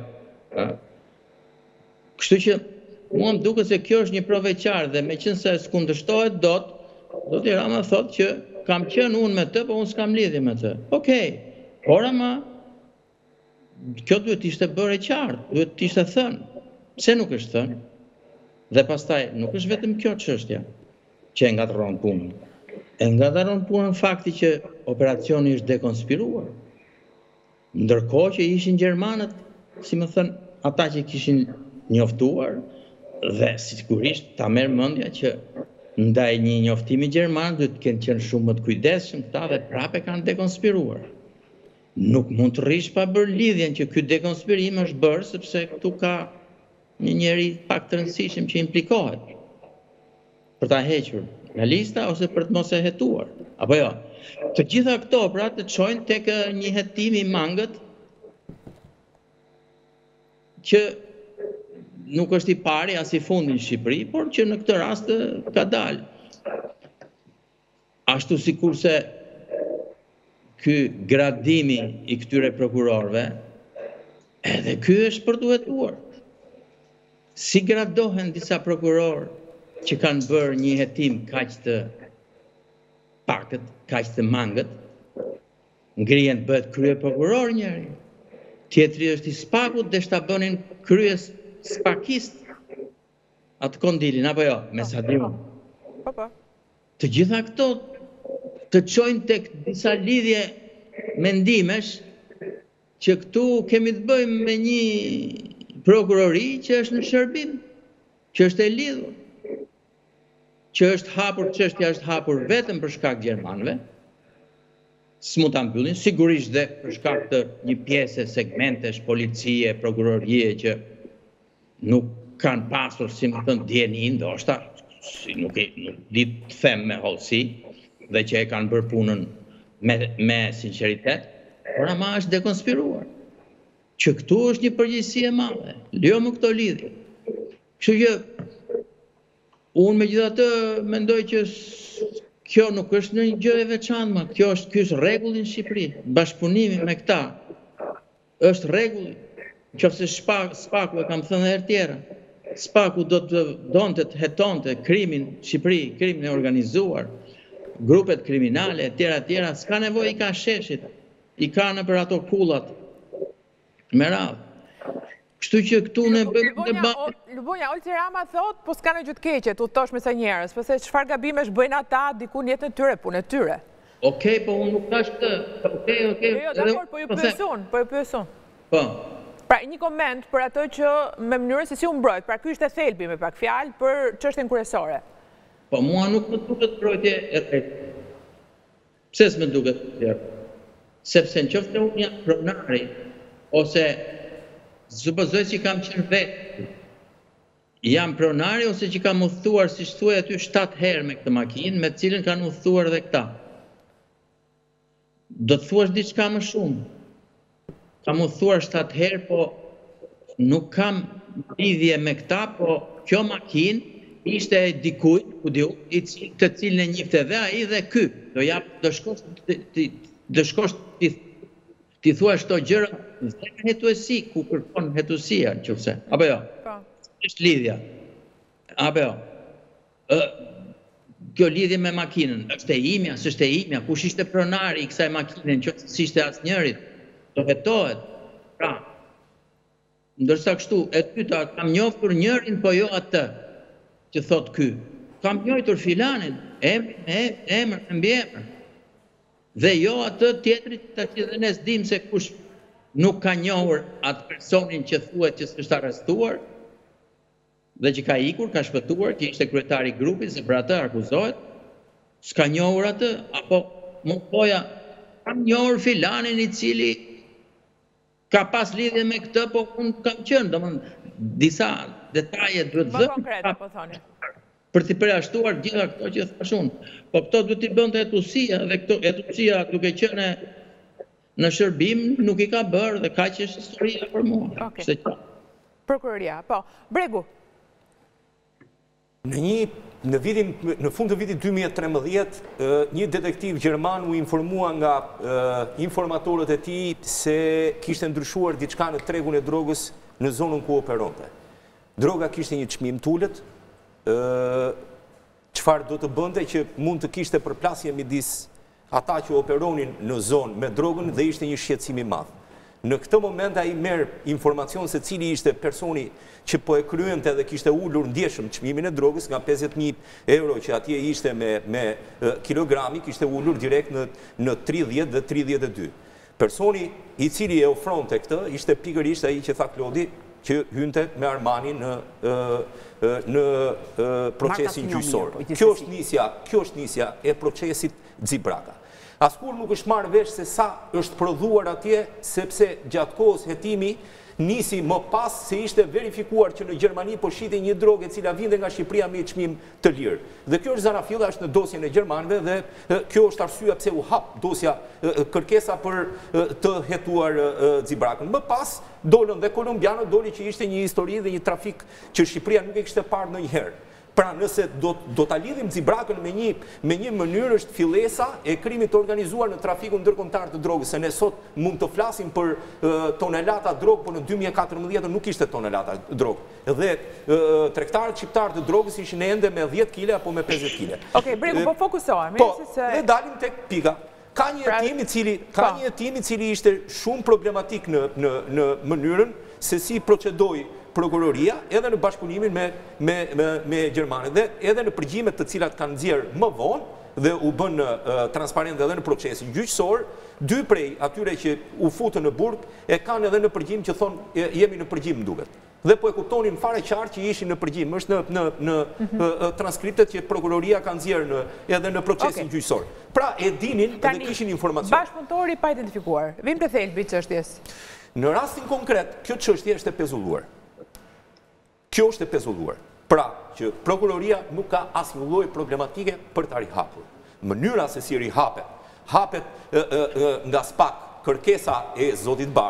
Kështu që mua më duket se kjo është një provë e qartë dhe meqense s'kundërshtohet dot, zoti Rama thotë që kam qenë unë me të, po unë s'kam lidhje me të. Okej, por ama kjo duhet ishte bërë e qartë, duhet të ishte thënë. Pse nuk është thënë? Dhe pastaj nuk është vetëm kjo çështja që e ngatron punën. E ngatron punën fakti që operacioni është dekonspiruar. Ndërkohë që ishin gjermanët, si më thënë, ata që kishin njoftuar, dhe sigurisht ta merr mendja që ndaj një njoftimi gjerman duhet të kenë qenë shumë më të kujdesshëm këta dhe prapë kanë dekonspiruar. Nuk mund të rrish pa bërë lidhjen që ky dekonspirim është bërë sepse këtu ka një njeri pak të rëndësishëm që implikohet për ta hequr nga lista ose për të mos e hetuar. Apo jo? Të gjitha këto pra të çojnë tek një hetim i mangët që nuk është i pari as i fundi në Shqipëri, por që në këtë rast ka dalë. Ashtu sikurse ky gradimi i këtyre prokurorëve, edhe ky është për të hetuar. Si gradohen disa prokurorë që kanë bërë një hetim kaq të pakët, kaq të mangët, ngrihen bëhet krye prokuror njëri. Tjetri është i spakut dhe shta bënin kryes spakist atë kondilin, apo jo, me sa di unë. Të gjitha këto të çojnë tek disa lidhje mendimesh që këtu kemi të bëjmë me një prokurori që është në shërbim, që është e lidhur, që është hapur, çështja është hapur vetëm për shkak gjermanëve, s'mund ta mbyllin, sigurisht dhe për shkak të një pjese segmentesh, policie, prokurorie që nuk kanë pasur, si më thënë, dieni ndoshta, si nuk e nuk di të them me hollësi, dhe që e kanë bërë punën me, me sinqeritet, por ama është dekonspiruar. që këtu është një përgjegjësi e madhe. Lejo më këto lidhje. Kështu që unë megjithatë mendoj që kjo nuk është në një gjë e veçantë, ma kjo është ky është rregulli në Shqipëri. Bashkëpunimi me këta është rregulli. Nëse Spaku, e kam thënë herë tjera, Spaku do të donte të hetonte krimin në Shqipëri, krimin e organizuar, grupet kriminale, e tjera, tjera, s'ka nevojë, i ka sheshit, i ka në për ato kullat me radhë. Kështu që këtu ne bëjmë debat. Lubonja, Olsi Rama thot, po s'ka në gjë të keqe, tu thosh me sa njerëz, pse çfarë gabimesh bëjnë ata diku në jetën e tyre, punën e tyre. Okej, po unë nuk thash këtë. Okej, okej. Jo, dakor, po ju pyesun, po ju pyesun. Po. Pra, një koment për ato që me mënyrën se si u mbrojt, pra ky ishte thelbi me pak fjalë për çështjen kryesore. Po mua nuk më duket mbrojtje e drejtë. Pse s'më duket tjetër? Sepse nëse unë jam pronari ose supozoj që kam qenë vetë, jam pronari ose që kam udhëtuar, si thuaj aty, shtatë herë me këtë makinë, me cilën kanë udhëtuar dhe këta. Do të thuash diçka më shumë. Kam udhëtuar shtatë herë, po nuk kam lidhje me këta, po kjo makinë ishte e dikujt, ku diu, të cilën e njifte dhe ai dhe ky. Do jap, do shkosh do shkosh ti thua shto gjëra dhe hetuesi, ku kërkon hetuesia, nëse. Apo jo? Po. Është lidhja. Apo jo? Ë kjo lidhje me makinën, është e imja, s'është e imja, kush ishte pronari i kësaj makine, nëse s'ishte asnjërit, do hetohet. Pra, ndërsa kështu, e dyta, kam njohur njërin, po jo atë, që thot ky. Kam njohur filanin, emër me emër, mbi emër. Dhe jo atë tjetrit të që dhe ne s'dim se kush nuk ka njohur atë personin që thuhet që s'është arrestuar dhe që ka ikur, ka shpëtuar, që ishte kryetari i grupit, se për atë akuzohet, s'ka njohur atë, apo më poja, kam njohur filanin i cili ka pas lidhje me këtë, po unë kam qenë, domethënë disa detaje duhet dhënë. Më konkrete, po thoni. Për t'i përjashtuar gjitha këto që thash unë. Po këto duhet t'i bënte hetuesia, dhe këto hetuesia duke qenë në shërbim nuk i ka bërë dhe kaq është historia për mua. Okay. Prokuroria, po. Bregu. Në një në vitin në fund të vitit dy mijë e trembëdhjetë, një detektiv gjerman u informua nga informatorët e tij se kishte ndryshuar diçka në tregun e drogës në zonën ku operonte. Droga kishte një çmim t'ulët, çfarë do të bënte që mund të kishte përplasje midis ata që operonin në zonë me drogën dhe ishte një shqetësim i madh. Në këtë moment ai merr informacion se cili ishte personi që po e kryente dhe kishte ulur ndjeshëm çmimin e drogës nga pesëdhjetë mijë euro që atje ishte me me kilogrami, kishte ulur direkt në në tridhjetë dhe tridhjetë e dy. Personi i cili e ofronte këtë ishte pikërisht ai që tha Klodi, që hynte me Armani në në procesin gjyqësor. Kjo është nisja, kjo është nisja e procesit Xibraka. Askur nuk është marrë vesh se sa është prodhuar atje, sepse gjatë kohës hetimi nisi më pas se ishte verifikuar që në Gjermani po shitej një drogë e cila vinte nga Shqipëria me çmim të lirë. Dhe kjo është zanafilla, është në dosjen e gjermanëve dhe kjo është arsyeja pse u hap dosja kërkesa për të hetuar Xibrakën. Më pas dolën dhe kolumbianët, doli që ishte një histori dhe një trafik që Shqipëria nuk e kishte parë ndonjëherë. Pra nëse do, do ta lidhim Xibrakën me një, me një mënyrë është fillesa e krimit të organizuar në trafikun ndërkombëtar të drogës, se ne sot mund të flasim për uh, tonelata drogë, por në dy mijë e katërmbëdhjetë nuk ishte tonelata drogë. Dhe uh, tregtarët shqiptarë të drogës ishin ende me dhjetë kile apo me pesëdhjetë kile. Okej, Bregu, po fokusohemi. Po, se... dhe dalim tek pika. Ka një hetim i cili, ka një hetim i cili ishte shumë problematik në, në, në mënyrën se si procedoi prokuroria edhe në bashkëpunimin me, me, me, me Gjermanët dhe edhe në përgjimet të cilat kanë nxjerrë më vonë dhe u bën uh, transparent edhe në procesin gjyqësor, dy prej atyre që u futën në burg e kanë edhe në përgjim që thonë jemi në përgjim duket. Dhe po e kuptonin fare qartë që ishin në përgjim, është në, në, në mm-hmm. uh, transkriptet që prokuroria kanë nxjerrë në, edhe në procesin okay. gjyqësor. Pra e dinin Tani, dhe kishin informacion. Bashkëpunëtori pa identifikuar. Vim te thelbi çështjes. Në rastin konkret, kjo çështje është e pezulluar. Kjo është e pezulluar. Pra, që prokuroria nuk ka asnjë lloj problematike për ta rihapur. Mënyra se si rihapet, hapet e, e, e, nga spak kërkesa e zotit Bardhi,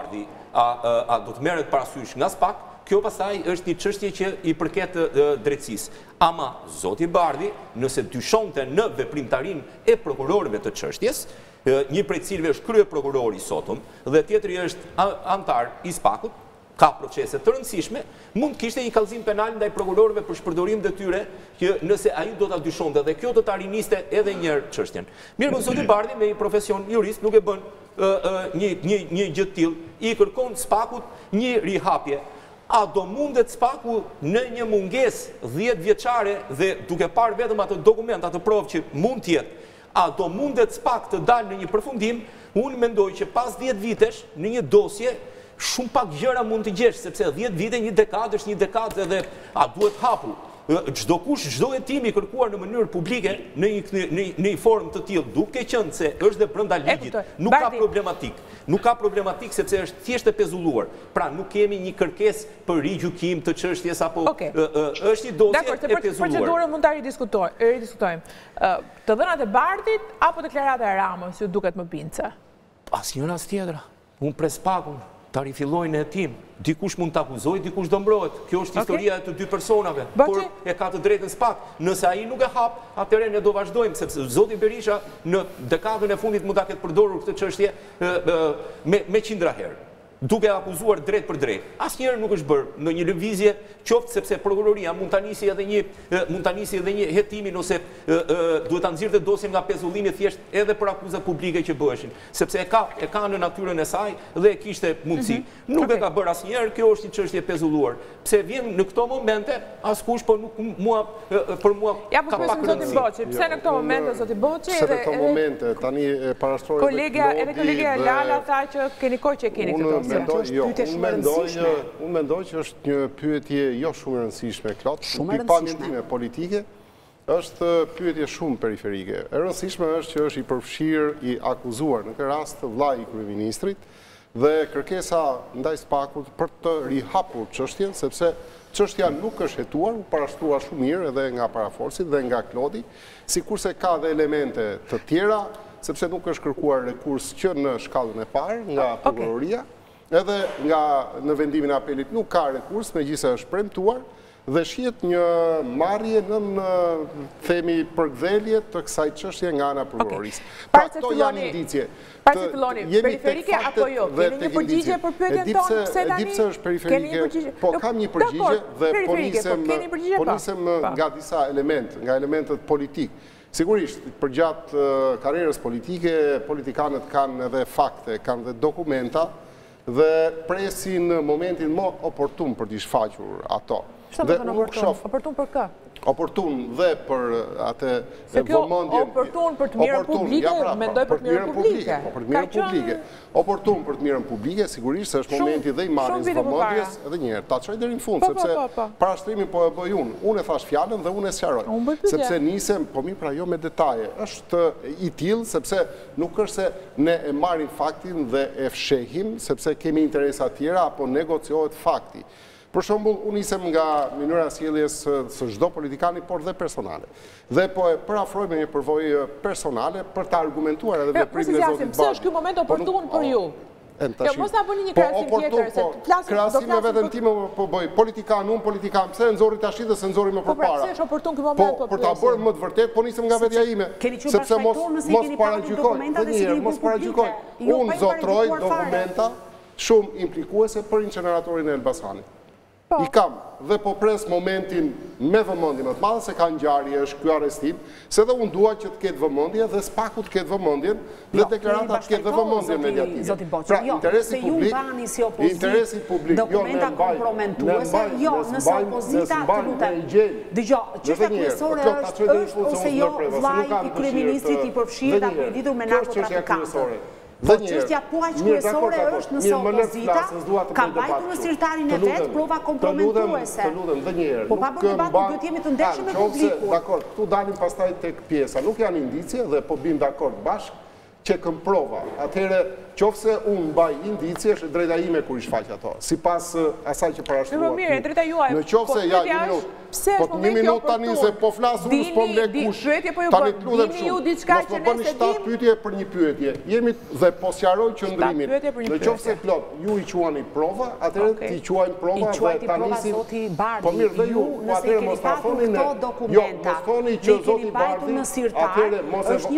a do të merret parasysh nga SPAK, kjo pastaj është një çështje që i përket drejtësisë. Ama zoti Bardhi, nëse dyshonte në veprimtarinë e prokurorëve të çështjes, një prej cilëve është krye prokurori sotëm dhe tjetri është antar i SPAK-ut, ka procese të rëndësishme, mund kishte një kallëzim penal ndaj prokurorëve për shpërdorim detyre që nëse ai do ta dyshonte dhe kjo do ta riniste edhe një herë çështjen. Mirë, po zoti Bardhi me një profesion jurist nuk e bën një një një gjë të tillë, i kërkon SPAK-ut një rihapje. A do mundet SPAK-u në një mungesë dhjetë vjeçare dhe duke parë vetëm ato dokumenta të provë që mund të jetë, a do mundet SPAK të dalë në një përfundim? Unë mendoj që pas dhjetë vitesh në një dosje shumë pak gjëra mund të gjesh, sepse dhjetë vite një dekadë është një dekadë edhe a duhet hapur. Çdo kush, çdo hetim i kërkuar në mënyrë publike në një në një formë të tillë, duke qenë se është dhe brenda ligjit, nuk ka problematik. Nuk ka problematik sepse është thjesht e pezulluar. Pra nuk kemi një kërkesë për rigjykim të çështjes apo është një dosje e pezulluar. Dakor, procedurën mund ta ridiskutojmë. Të dhënat e Bardhit apo deklarata e Ramës ju duket më bindse? Asnjëra as tjetra. Unë pres SPAK-un ta rifillojnë në hetim. Dikush mund të akuzoj, dikush do mbrohet. Kjo është historia e të dy personave, por e ka të drejtën SPAK. Nëse ai nuk e hap, atëherë ne do vazhdojmë, sepse zoti Berisha në dekadën e fundit mund ta ketë përdorur këtë çështje me me qindra herë, duke akuzuar drejt për drejt. Asnjëherë nuk është bërë në një lëvizje, qoftë sepse prokuroria mund ta nisi edhe një mund ta nisi edhe një hetimin ose duhet ta nxirrte dosjen nga pezullimi thjesht edhe për akuzat publike që bëheshin, sepse e ka e ka në natyrën e saj dhe e kishte mundësi. Nuk e ka bërë asnjëherë, kjo është një çështje e pezulluar. Pse vjen në këto momente, askush po nuk mua për mua ka pak rëndësi. Pse në këto momente zoti Boçi edhe në këto momente tani e parastroi kolega edhe kolega Lala tha që keni kohë që keni këto. Unë mendoj që është një pyetje jo shumë e rëndësishme, Klot, pikpamjen time politike, është pyetje shumë periferike. E rëndësishme është që është i përfshirë i akuzuar në këtë rast vllai i kryeministrit dhe kërkesa ndaj SPAK-ut për të rihapur çështjen, sepse çështja nuk është hetuar, u parashtrua shumë mirë edhe nga paraforcit dhe nga Klodi, sikurse ka dhe elemente të tjera, sepse nuk është kërkuar rekurs që në shkallën e parë nga prokuroria. Edhe nga në vendimin e apelit nuk ka rekurs, megjithëse është premtuar dhe shihet një marrje në themi përkthjelje të kësaj çështje nga ana e prokurorisë. Pra këto janë indicje. Para se filloni, periferike apo jo? Keni një përgjigje për pyetjen tonë pse tani? Edipse është periferike, po kam një përgjigje dhe po nisem po nisem nga disa elementë, nga elementet politik. Sigurisht, përgjatë karrierës politike, politikanët kanë edhe fakte, kanë dhe dokumenta dhe presin momentin më oportun për t'i shfaqur ato. Shtë të të oportun? Oportun për kë? Oportun dhe për atë vëmendje. Se kjo oportun për të mirën publike, mendoj për të mirën publike. Për të mirën publike. Oportun për të mirën publike, sigurisht se është momenti dhe i marrjes vëmendjes edhe një herë. Ta çoj deri në fund, sepse parashtrimin po e bëj unë. Unë e thash fjalën dhe unë e sqaroj. Sepse nisem, po mirë pra jo me detaje. Është i tillë sepse nuk është se ne e marrim faktin dhe e fshehim, sepse kemi interesa të tjera apo negociohet fakti. Për shembull, unë nisem nga mënyra e sjelljes së çdo politikani, por dhe personale. Dhe po e përafroj me një përvojë personale për të argumentuar edhe veprimin e zotit Bardhi. Pse është ky moment oportun për ju? Jo, mos ta bëni një krahasim tjetër, se flasim do krahasim me veten time po bëj politikan, unë politikan, pse nxorri tash dhe se nxorri më përpara. Po pse është oportun ky moment po? Për ta bërë më të vërtet, po nisem nga vetja ime. Sepse mos mos paragjykoj, mos paragjykoj. Unë zotroj dokumenta shumë implikuese për inceneratorin e Elbasanit. I kam dhe po pres momentin me vëmendje më të madhe se ka ngjarje është ky arrestim, se dhe unë dua që të ketë vëmendje dhe SPAK-u të ketë vëmendjen dhe deklarata të ketë dhe vëmendje mediatike. Pra, interesi publik, interesi publik, jo dokumenta komprometuese, jo nëse opozita të lutem. Dëgjoj, çështja kryesore është ose jo vllai i kryeministrit i përfshirë apo i lidhur me narkotrafikantë. Po çështja po aq kryesore është nëse opozita ka mbajtur në sirtarin e vet prova kompromituese. Të lutem edhe një herë. Po pa bërë debat duhet jemi të ndeshëm me publikun. Dakor, këtu dalim pastaj tek pjesa. Nuk janë indicie dhe po bim dakord bashk që këm prova, atëherë qofse unë mbaj indicie, është drejta ime kur i shfaq ato, si pas asaj që parashtuar. Në qofse, ja, një minut, po një minut tani se po flasë unë s'po mle kush, tani të ludhem shumë, mos më bëni shtatë pyetje për një pyetje, jemi dhe po sjaroj qëndrimin, në qofse plot, ju i quani prova, atëherë ti quajnë prova dhe tanisin, po mirë dhe ju, po atëherë mos të thoni në, jo, mos thoni që Zoti Bardhi, atëherë mos e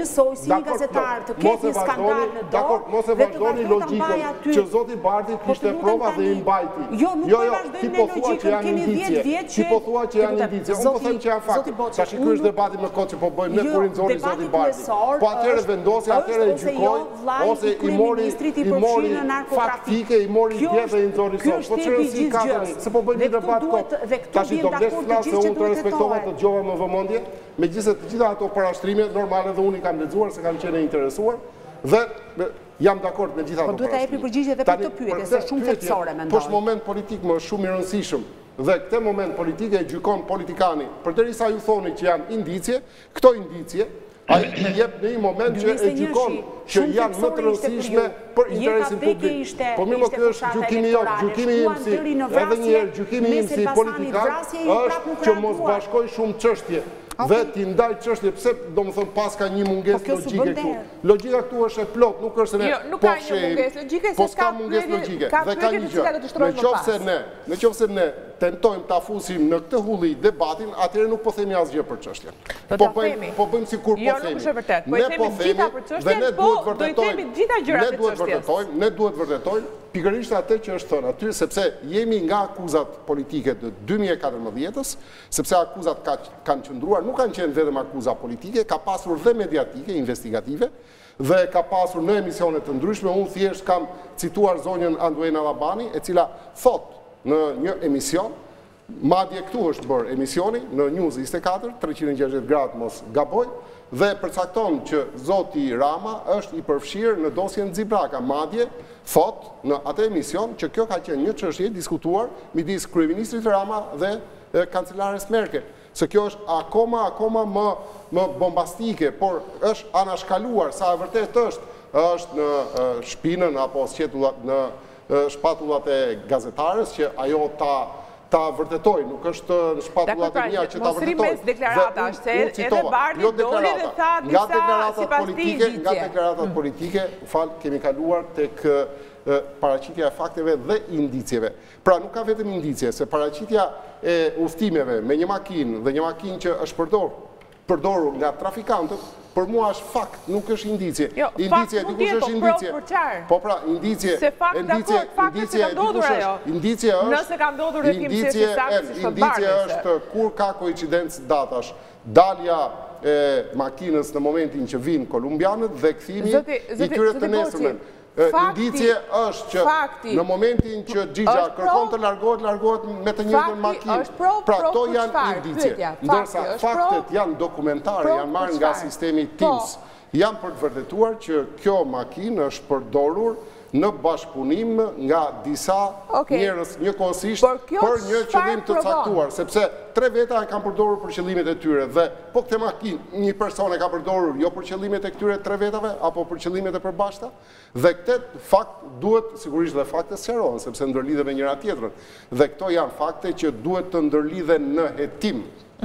mos e vazhdoni logikën që Zoti Bardhi kishte prova dhe i mbajti. Jo, nuk po vazhdojmë me logikën, kemi dhjetë vjetë që... Ti po thua që janë indicie, unë po them që janë fakte. Ta shi ky është debati më kot që po bëjmë ne kur i nxorri Zoti Bardhi. Po atëherë vendosi, atëherë e gjykoi, ose i mori i mori faktike, i mori dje dhe i nxorri sot. Po çfarë si ka tani? Se po bëjmë një debat kot. Tash do të flasë se unë të respektova të dëgjova më vëmendje, megjithëse të gjitha ato parashtrime normale dhe unë i kam lexuar se kam qenë interesuar dhe jam dakord me gjitha ato. Po duhet ta jepi përgjigje edhe për këtë pyetje, se shumë thelbësore mendoj. Po është moment politik më shumë i rëndësishëm dhe këtë moment politik e gjykon politikani. Përderisa ju thoni që janë indicie, këto indicie ai i jep në një moment që e gjykon që janë më të rëndësishme për interesin publik. Po mirë, kjo është gjykimi jot, gjykimi im si edhe një herë gjykimi im si politikan është që mos bashkoj shumë çështje. Dhe ti ndaj çështje, pse do më thënë pas ka një mungesë logjike këtu. Logjika këtu është e plot, nuk është se ne po fshehim, po s'ka mungesë logjike. Dhe ka një gjë, në qoftë se ne, në qoftë se ne tentojmë ta fusim në këtë hulli debatin, atëherë nuk po themi asgjë për çështjen. Po bëjmë, po bëjmë sikur po themi. Ne po themi dhe ne duhet vërtetojmë, ne duhet vërtetojmë, ne duhet vërtetojmë pikërisht atë që është thënë aty, sepse jemi nga akuzat politike të dy mijë e katërmbëdhjetës, sepse akuzat kanë qëndruar, nuk kanë qenë vetëm akuza politike, ka pasur dhe mediatike, investigative, dhe ka pasur në emisionet të ndryshme. Unë thjesht kam cituar zonjën Anduena Labani, e cila thot në një emision, madje këtu është bërë emisioni, në News njëzet e katër, treqind e gjashtëdhjetë gradë mos gaboj, dhe përcakton që Zoti Rama është i përfshirë në dosjen Xibraka. Madje thot në atë emision që kjo ka qenë një çështje diskutuar midis kryeministrit Rama dhe kancelares Merkel. Se kjo është akoma, akoma më, më bombastike, por është anashkaluar sa e vërtet është, është në uh, shpinën apo sqetullat në uh, shpatullat e gazetares që ajo ta ta vërtetoj, nuk është në shpatullat e mia që ta vërtetoj. Mos rrimes deklarata, është edhe Bardhi doli dhe tha disa sipas politike, nga deklaratat politike, fal, kemi kaluar tek paraqitja e fakteve dhe indicjeve. Pra nuk ka vetëm indicie, se paraqitja e udhëtimeve me një makinë dhe një makinë që është përdorur, përdorur nga trafikantët, për mua është fakt, nuk është indicie. Jo, indicie, fakt nuk jetë, po provë për qarë. Po pra, indicie, se fakt indicie, dakord, faktet se ka ndodhur ajo. Indicie është, nëse ka ndodhur dhe kim që është saktë që shtë indicie është kur ka koincidencë datash, dalja e makinës në momentin që vinë kolumbianët dhe këthimi i tyre të nesërmen. Indicie është që në momentin që Gjigja kërkon të largohet, largohet me të njëjtën makinë. Pra, to janë indicie. Ndërsa faktet janë dokumentare, janë marrë nga sistemi TIMS. Janë për të vërtetuar që kjo makinë është përdorur në bashkëpunim nga disa njerëz njëkohësisht për një qëllim të caktuar, sepse tre veta e kanë përdorur për qëllimet e tyre dhe po këtë makinë një person e ka përdorur jo për qëllimet e këtyre tre vetave apo për qëllimet e përbashkëta, dhe këtë fakt duhet sigurisht dhe fakte sqarohen sepse ndërlidhen me njëra tjetrën dhe këto janë fakte që duhet të ndërlidhen në hetim.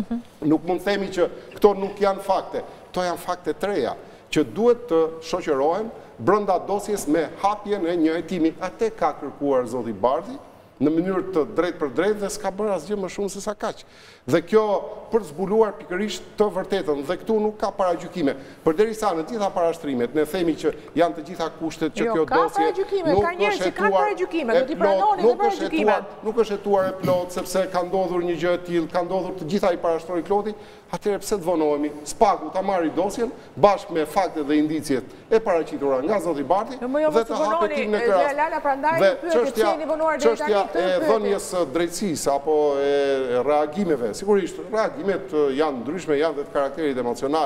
Nuk mund themi që këto nuk janë fakte, këto janë fakte treja që duhet të shoqërohen brenda dosjes me hapjen e një hetimi. Atë ka kërkuar Zoti Bardhi në mënyrë të drejtë për drejtë dhe s'ka bërë asgjë më shumë se sa kaq. Dhe kjo për të zbuluar pikërisht të vërtetën dhe këtu nuk ka paragjykime. Përderisa në gjitha parashtrimet ne themi që janë të gjitha kushtet që kjo dosje nuk është hetuar, nuk është hetuar e plot sepse ka ndodhur një gjë e tillë, ka ndodhur të gjitha i parashtroi Kloti, atëherë pse të vonohemi? Spaku ta marrë dosjen bashkë me faktet dhe indicjet e paraqitura nga Zoti Bardhi dhe të hapet tim në krah. Dhe çështja çështja e dhënies së drejtësisë apo e reagimeve, sigurisht reagimet janë ndryshme, janë dhe të karakterit emocional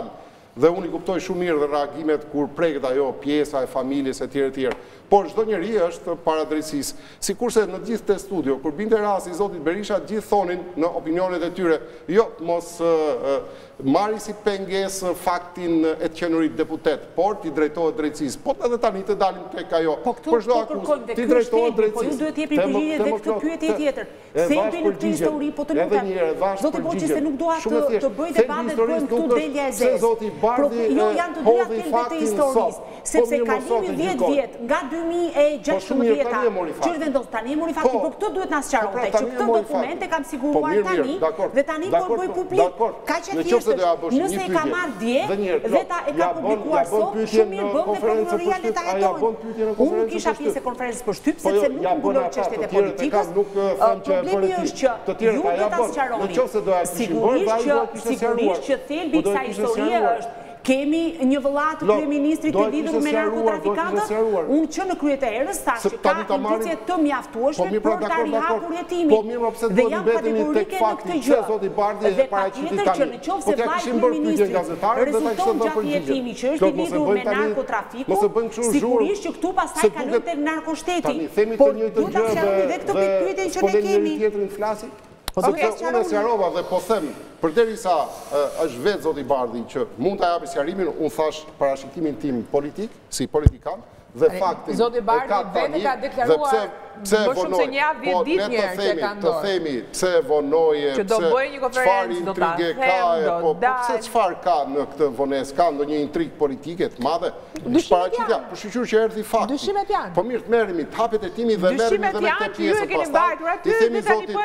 dhe unë i kuptoj shumë mirë dhe reagimet kur preket ajo pjesa e familjes e tjere tjere. Por çdo njeri është para drejtësisë. Sikurse në gjithë te studio, kur binte rasti i zotit Berisha, gjithë thonin në opinionet e tyre, jo, mos marri si penges faktin e të qenurit deputet, por ti drejtohet drejtësisë. Po edhe tani të dalim tek ajo. Po këtu po kërkojmë ti drejtohet drejtësisë. Po ju duhet të jepi përgjigje edhe këtë pyetje tjetër. Thepi në këtë histori, po të lutem. Zoti Boçi se nuk dua të të bëj debatet bëjmë këtu delja e zezë. Zoti Bardhi jo janë të dyja pjesët e historisë, sepse kalimi dhjetë vjet nga dy mijë e gjashtëmbëdhjetë që vendos tani e mori faktin, por këto duhet na sqaronte që këto dokumente kam siguruar tani dhe tani po bëj publik. Kaq e thjeshtë. Nëse e ka marrë dje dhe ta e ka publikuar sot, shumë mirë bën dhe prokuroria le ta hetojnë. Unë nuk isha pjesë e konferencës për shtyp, sepse nuk mbuloj çështjet e politikës. Problemi është që ju do ta sqaroni. Sigurisht që sigurisht që thelbi i kësaj historie është kemi një vëllat kryeministrit të lidhur me narkotrafikantët, unë që në kryet e erës thash që ka indicje të mjaftueshme për ta rihapur jetimin. Dhe jam kategorike në këtë gjë. Dhe patjetër që në qoftë se vllai i kryeministrit rezulton gjatë jetimi që është i lidhur me narkotrafikun, sigurisht që këtu pastaj kalon te narkoshteti. Por duhet ta sqarojmë edhe këtë pyetje që ne kemi. Sepse unë e sqarova dhe po them, përderisa është vetë zoti Bardhi që mund ta japi sqarimin, unë thash parashikimin tim politik, si politikan, dhe faktin Zoti Bardhi vetë ka deklaruar më shumë se një javë dhjetë ditë njerë që ka ndorë. Të themi, pse vonoje, që do bëjë një konferencë, do ta them, do dalë. Pse çfarë ka në këtë vonesë? Ka ndonjë intrigë politike të madhe? Dyshimet janë. Për shqyqyr që erdhi fakti. Dyshimet janë. Po mirë të merremi të hapet e timi dhe merremi dhe me këtë pjesë pastaj. I themi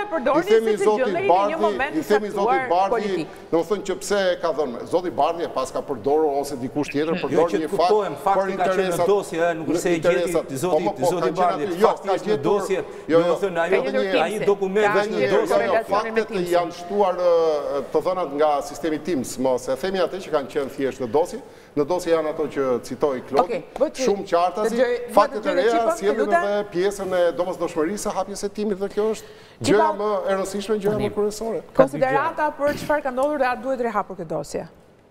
zotit Bardhi, i themi zotit Bardhi, domethënë që pse ka dhënë. Zoti Bardhi e pas ka përdorur ose dikush tjetër përdor një fakt për interesat. Nuk se e gjeti zoti Bardhi, fakti është në dosje, jo më thënë ajo dokument është në dosje. Faktet janë shtuar të dhënat nga sistemi Teams, mos e themi atë që kanë qenë thjesht në dosje, në dosje janë ato që citoi Klodi, shumë qartasi, faktet e reja sjellin edhe pjesën e domosdoshmërisë së hapjes së timit dhe kjo është gjëja më e rëndësishme, gjëja më kryesore. Konsiderata për çfarë ka ndodhur dhe a duhet rihapur këtë dosje?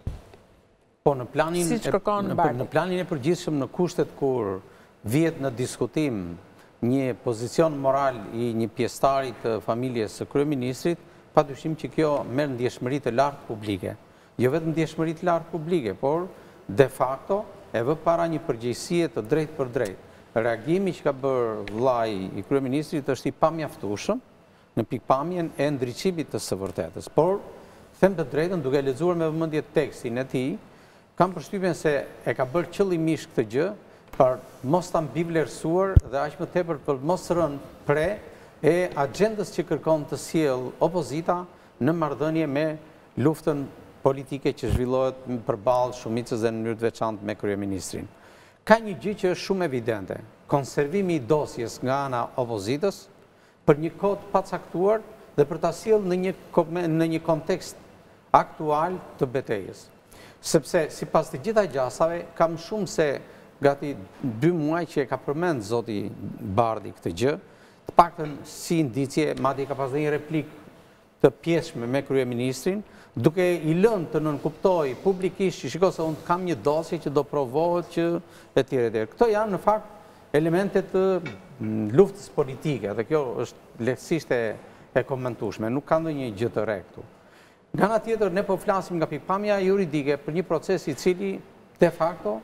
Po në planin e përgjithshëm në kushtet kur vjet në diskutim një pozicion moral i një pjesëtari të familjes së kryeministrit, padyshim që kjo merr ndjeshmëri të lartë publike. Jo vetëm ndjeshmëri të lartë publike, por de facto e vë para një përgjegjësie të drejtë për drejtë. Reagimi që ka bërë vllai i kryeministrit është i pamjaftueshëm në pikpamjen e ndriçimit të së vërtetës. Por them të drejtën, duke lexuar me vëmendje tekstin e tij, kam përshtypjen se e ka bërë qëllimisht këtë gjë për mos ta mbivlerësuar dhe aq më tepër për mos rënë pre e agjendës që kërkon të sjell opozita në marrëdhënie me luftën politike që zhvillohet përballë shumicës dhe në mënyrë të veçantë me kryeministrin. Ka një gjë që është shumë evidente, konservimi i dosjes nga ana opozitës për një kohë të pacaktuar dhe për ta sjellë në një në një kontekst aktual të betejës. Sepse sipas të gjitha gjasave kam shumë se gati dy muaj që e ka përmend zoti Bardhi këtë gjë, të paktën si indicie, madje ka pasur një replik të pjesshme me kryeministrin, duke i lënë të nënkuptoj publikisht që shiko se unë kam një dosje që do provohet që e tjere tjere. Këto janë në fakt elementet të luftës politike, dhe kjo është lehtësisht e komentueshme, nuk ka ndonjë gjë të re këtu. Nga ana tjetër, ne po flasim nga pikpamja juridike për një proces i cili de facto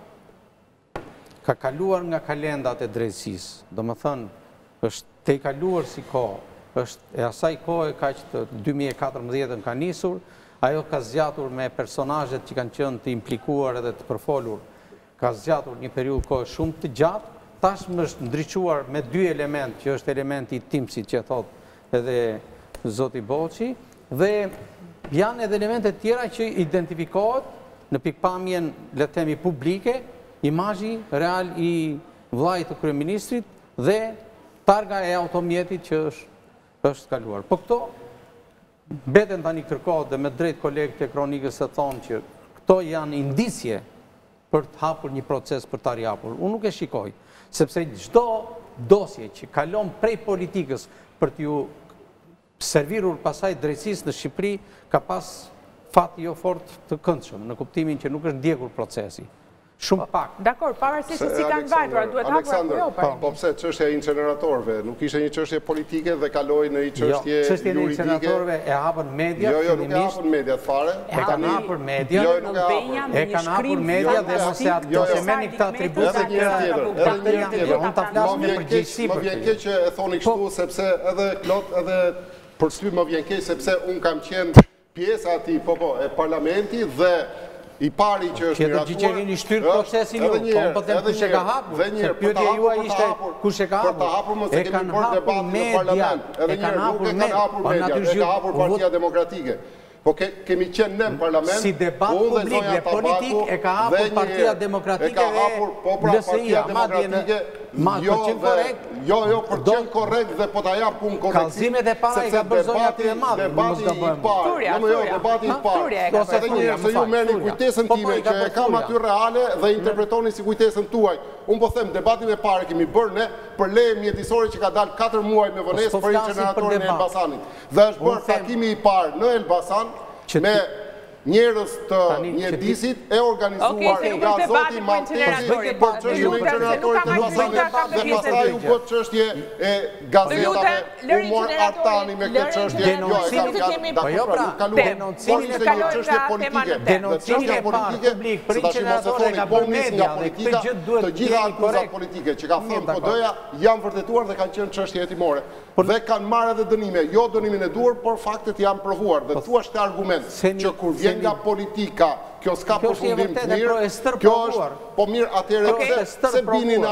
ka kaluar nga kalendat e drejtësisë. Do më thënë, është te i kaluar si kohë, është e asaj kohë ka që të dy mijë e katërmbëdhjetë ka nisur, ajo ka zgjatur me personazhet që kanë qenë të implikuar edhe të përfolur, ka zgjatur një periudhë kohë shumë të gjatë, tashmë është ndriçuar me dy element, që është elementi i Teamsit që thot edhe zoti Boçi, dhe janë edhe elemente tjera që identifikohet në pikpamjen, le të themi, publike, imazhi real i vllait të kryeministrit dhe targa e automjetit që është është kaluar. Po këto mbeten tani kërkohet dhe me drejt kolegët e kronikës të thonë që këto janë indicje për të hapur një proces për ta rihapur. Unë nuk e shikoj, sepse çdo dosje që kalon prej politikës për t'ju servirur pasaj drejtësisë në Shqipëri ka pas fati jo fort të këndshëm, në kuptimin që nuk është ndjekur procesi. Shumë pak. Dakor, pavarësisht se si kanë vajtur, duhet hapur apo jo? Po pse çështja e inceneratorëve nuk ishte një çështje politike dhe kaloi në një çështje juridike? Çështja e inceneratorëve e hapën media. Jo, jo, nuk e hapën media fare. E kanë hapur media. Jo, nuk e hapën. E kanë hapur media dhe mos ja se merrni këta atribute tjetër. Unë ta flas me përgjegjësi për. Më vjen keq që e thoni kështu sepse edhe Klot edhe për sy më vjen keq sepse un kam qenë pjesë aty po po e parlamentit dhe i pari që është miratuar... Këtë gjithë që keni shtyrë procesin ju, po më pëtëm kush e ka hapur, se pyetje juaj ishte kush e ka hapur. Për të hapur më se kemi bërë debatin në parlament. Edhe njërë, nuk e kanë hapur media, e ka hapur Partia Demokratike. Po kemi qenë në parlament... Si debat publik dhe politik e ka hapur Partia Demokratike dhe L S I-a, ma djene... Ma përqen korekt? Jo, jo, përqen korekt dhe po ta jap pun korektiv. Kalzimet e para i ka bërë zonja të e madhë. Debati i parë. Jo, jo, debati i parë. Edhe njërë, se ju merrni kujtesën time që e kam aty reale dhe interpretoni si kujtesën tuaj. Unë po them, debatin e parë kemi bërë ne për leje mjedisore që ka dalë katër muaj me vonesë për inceneratorin e Elbasanit. Dhe është bërë takimi i parë në Elbasan me njerëz të mjedisit e organizuar nga zoti Maltezi për çështjen e inceneratorit të Elbasanit dhe pastaj u bë çështje e gazetave u mor Artani me këtë çështje. Denoncimin po jo pra, denoncimin e kaloi çështje politike. Denoncimin e parë publik për inceneratorin nga bërë media dhe këtë gjë duhet të gjitha akuzat politike që ka thënë PD-ja janë vërtetuar dhe kanë qenë çështje hetimore. Dhe kanë marrë edhe dënime, jo dënimin e duhur, por faktet janë provuar. Dhe thua është argument që kur vjen nga politika, kjo s'ka përfundim të mirë, kjo është, po mirë, atëre se binin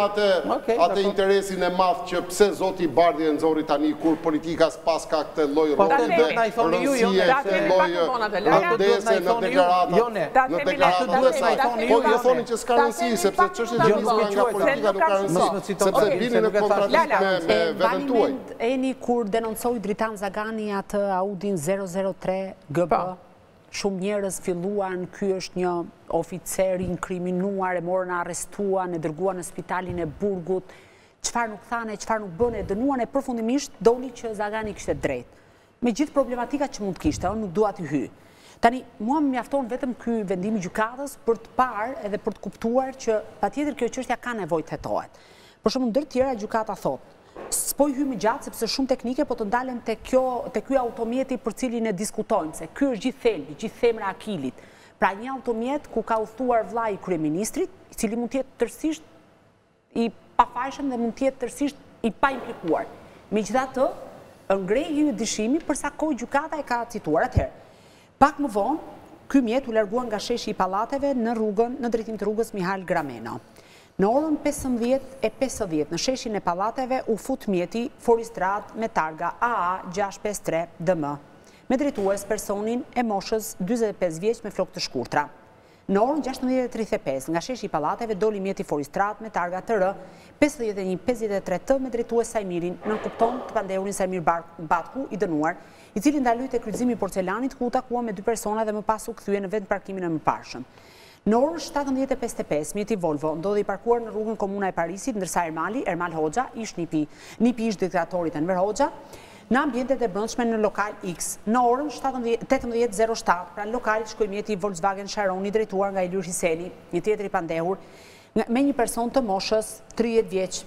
atë interesin e madh që pse zoti Bardhi e nxorri tani kur politika s'pas ka këtë lloj roli dhe rëndësie, këtë lloj rëndësie në deklarata, në deklarata. Po ju thoni që s'ka rëndësi, sepse çështja e nisur nga politika nuk ka rëndësi, sepse binin në kontradikt me veten tuaj. Eni kur denoncoi Dritan Zagani atë Audin zero zero tre G B, shumë njerëz filluan, ky është një oficer inkriminuar, e morën, arrestuan, e dërguan në spitalin e Burgut, çfarë nuk thane, çfarë nuk bëne, dënuan e përfundimisht doli që Zagani kishte drejt. Me gjithë problematika që mund të kishte, unë nuk dua t'i hy. Tani, mua më mjafton vetëm ky vendim i gjykatës për të parë edhe për të kuptuar që patjetër kjo çështja ka nevojë të hetohet. Për shembull, ndër të tjera gjykata thotë, s'po i hymë gjatë sepse shumë teknike po të ndalen te kjo te ky automjeti për cilin e diskutojmë se ky është gjithë thelbi, gjithë themra Akilit. Pra një automjet ku ka udhëtuar vllai i kryeministrit, i cili mund të jetë tërësisht i pafajshëm dhe mund të jetë tërësisht i pa implikuar. Megjithatë, ngrej një dyshimi për sa kohë gjykata e ka cituar atëherë. Pak më vonë, ky mjet u larguan nga sheshi i pallateve në rrugën në drejtim të rrugës Mihal Grameno. Në orën pesëmbëdhjetë e pesëdhjetë në sheshin e pallateve u fut mjeti Foristrat me targa A A gjashtë pesë tre D M, me drejtues personin e moshës dyzet e pesë vjeç me flokë të shkurtra. Në orën gjashtëmbëdhjetë e tridhjetë e pesë nga sheshi i pallateve doli mjeti Foristrat me targa T R pesëdhjetë e një pesëdhjetë e tre T me drejtues Sajmirin në kupton të pandeurin Sajmir Batku i dënuar, i cili ndaloi te kryqëzimi i porcelanit ku u takua me dy persona dhe më pas u kthye në vend parkimin e mëparshëm. Në orën shtatëmbëdhjetë e pesëdhjetë e pesë, mjeti Volvo ndodhi i parkuar në rrugën Komuna e Parisit, ndërsa Ermali, Ermal Hoxha, ish nipi, nipi ish diktatorit Enver Hoxha, në ambientet e brendshme në lokal X. Në orën tetëmbëdhjetë e zero shtatë, pra në lokalit shkoi mjeti Volkswagen Sharon i drejtuar nga Ilir Hiseni, një tjetër i pandehur, me një person të moshës tridhjetë vjeç.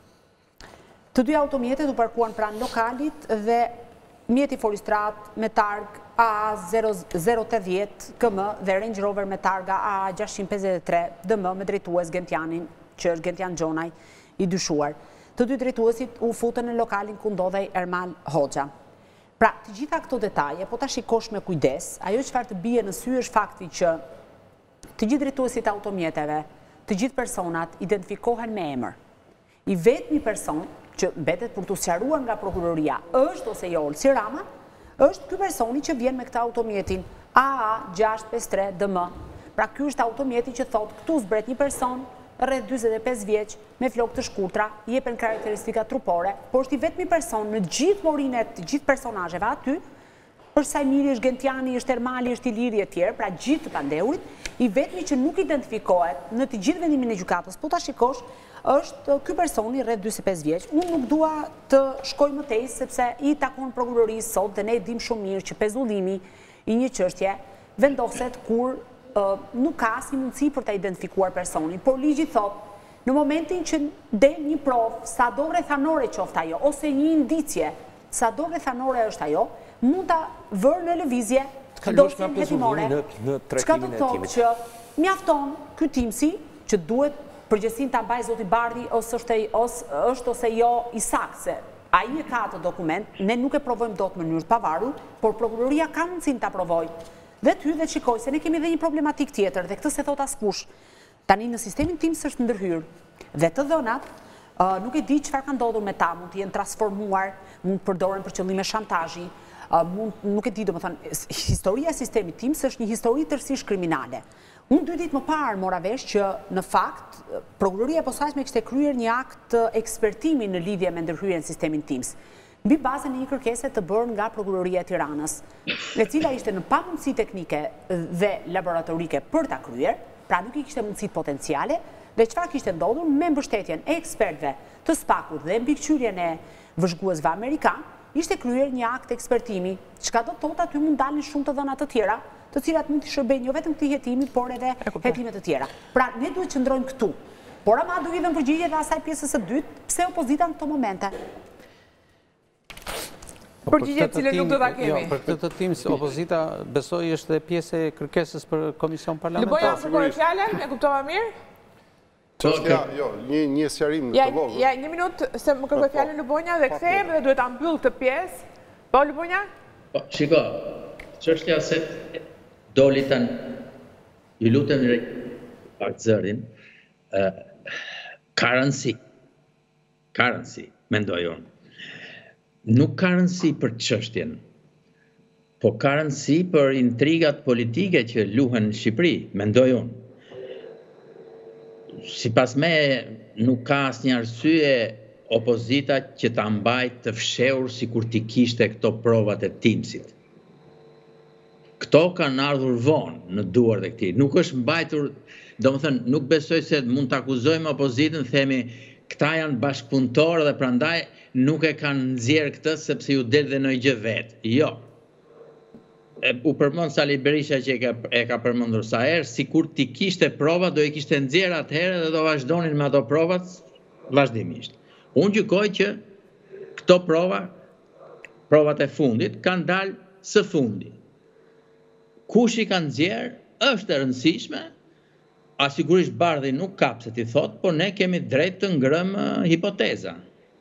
Të dy automjetet u parkuan pranë lokalit dhe mjeti Foristrat me targ A A zero zero tetëdhjetë K M dhe Range Rover me targa A A gjashtëqind pesëdhjetë e tre D M me drejtues Gentianin, që është Gentian Gjonaj, i dyshuar. Të dy drejtuesit u futën në lokalin ku ndodhej Ermal Hoxha. Pra, të gjitha këto detaje, po ta shikosh me kujdes, ajo çfarë të bie në sy është fakti që të gjithë drejtuesit automjeteve, të gjithë personat identifikohen me emër. I vetmi person që mbetet për të sqaruar nga prokuroria është ose jo Olsi Rama, është ky personi që vjen me këtë automjetin A A gjashtë pesë tre D M. Pra ky është automjeti që thotë këtu zbret një person rreth dyzet e pesë vjeç me flokë të shkurtra, i jepen karakteristika trupore, por është i vetmi person në gjithë morinet të gjithë personazheve aty, për Sajmiri është Gentiani, është Ermali, është Iliri e tjerë, pra gjithë të pandeurit, i vetmi që nuk identifikohet në të gjithë vendimin e gjykatës, po ta shikosh, është ky personi rreth dyzet e pesë vjeç. Unë nuk dua të shkoj më tej sepse i takon prokurorisë sot dhe ne e dim shumë mirë që pezullimi i një çështje vendoset kur nuk ka asnjë mundësi për ta identifikuar personin, por ligji thotë në momentin që del një provë, sado rrethanore qoftë ajo, ose një indicje, sado rrethanore është ajo, mund ta vërë në lëvizje dosjen hetimore. Çka do të thotë që mjafton ky timsi që duhet përgjegjësinë ta mbajë zoti Bardhi ose është ose jo i saktë. Ai e ka atë dokument, ne nuk e provojmë dot në mënyrë të pavarur, por prokuroria ka mundësinë ta provojë. Dhe të hyjë dhe të shikojë se ne kemi edhe një problematik tjetër dhe këtë se thot askush. Tani në sistemin tim s'është ndërhyrë. Dhe të dhënat, nuk e di çfarë ka ndodhur me ta, mund të jenë transformuar, mund të përdoren për qëllime shantazhi, nuk e di, domethënë, historia e sistemit tim s'është një histori tërësisht kriminale. Unë dy ditë më parë mora vesh që në fakt prokuroria e posaçme kishte kryer një akt ekspertimi në lidhje me ndërhyrjen në sistemin Teams, mbi bazën e një kërkese të bërë nga Prokuroria e Tiranës, e cila ishte në pamundësi teknike dhe laboratorike për ta kryer, pra nuk i kishte mundësitë potenciale, dhe çfarë kishte ndodhur me mbështetjen e ekspertëve të spakur dhe mbikëqyrjen e vëzhguesve amerikan, ishte kryer një akt ekspertimi, çka do të thotë aty mund dalin shumë të dhëna të tjera, të cilat mund të shërbejnë jo vetëm këtij hetimi, por edhe hetime të tjera. Pra ne duhet të qëndrojmë këtu. Por ama duhet të dhënë përgjigje dhe asaj pjesës së dytë, pse opozita në këto momente. Përgjigjet cilë nuk do ta kemi. Jo, për këtë të tim, opozita besoj është dhe pjesë e kërkesës për komision parlamentar. Lëboja kërkoj fjalën, e kuptova mirë? Ja, jo, një sqarim të vogël. Ja, një minutë se më kërkoj fjalën Lëbonja dhe kthehem dhe duhet ta mbyll këtë pjesë. Po Lëbonja? Po, shiko, çështja se doli tani, ju lutem pak zërin, ka rëndësi, ka rëndësi, mendoj unë. Nuk ka rëndësi për çështjen, po ka rëndësi për intrigat politike që luhen në Shqipëri, mendoj unë. Sipas me, nuk ka asnjë arsye opozita që ta mbajtë të fshehur sikur t'i kishte këto provat e Teamsit. Këto kanë ardhur vonë në duart e këtij. Nuk është mbajtur, domethënë, nuk besoj se mund të akuzojmë opozitën, themi këta janë bashkëpunëtorë dhe prandaj nuk e kanë nxjerrë këtë sepse ju del dhe në gjë vetë. Jo. U përmend Sali Berisha që e ka përmendur sa herë, sikur ti kishte prova, do i kishte nxjerrë atëherë dhe do vazhdonin me ato provat vazhdimisht. Unë gjykoj që këto prova, provat e fundit, kanë dalë së fundi. Kush i kanë nxjerrë është e rëndësishme, a sigurisht Bardhi nuk kap se ti thot, por ne kemi drejt të ngrëmë hipoteza.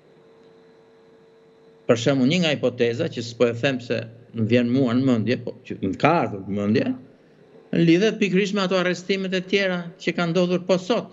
Për shembull, një nga hipoteza që s'po e them se më vjen mua në mendje, po që më ka ardhur në mendje, lidhet pikërisht me ato arrestimet e tjera që kanë ndodhur po sot.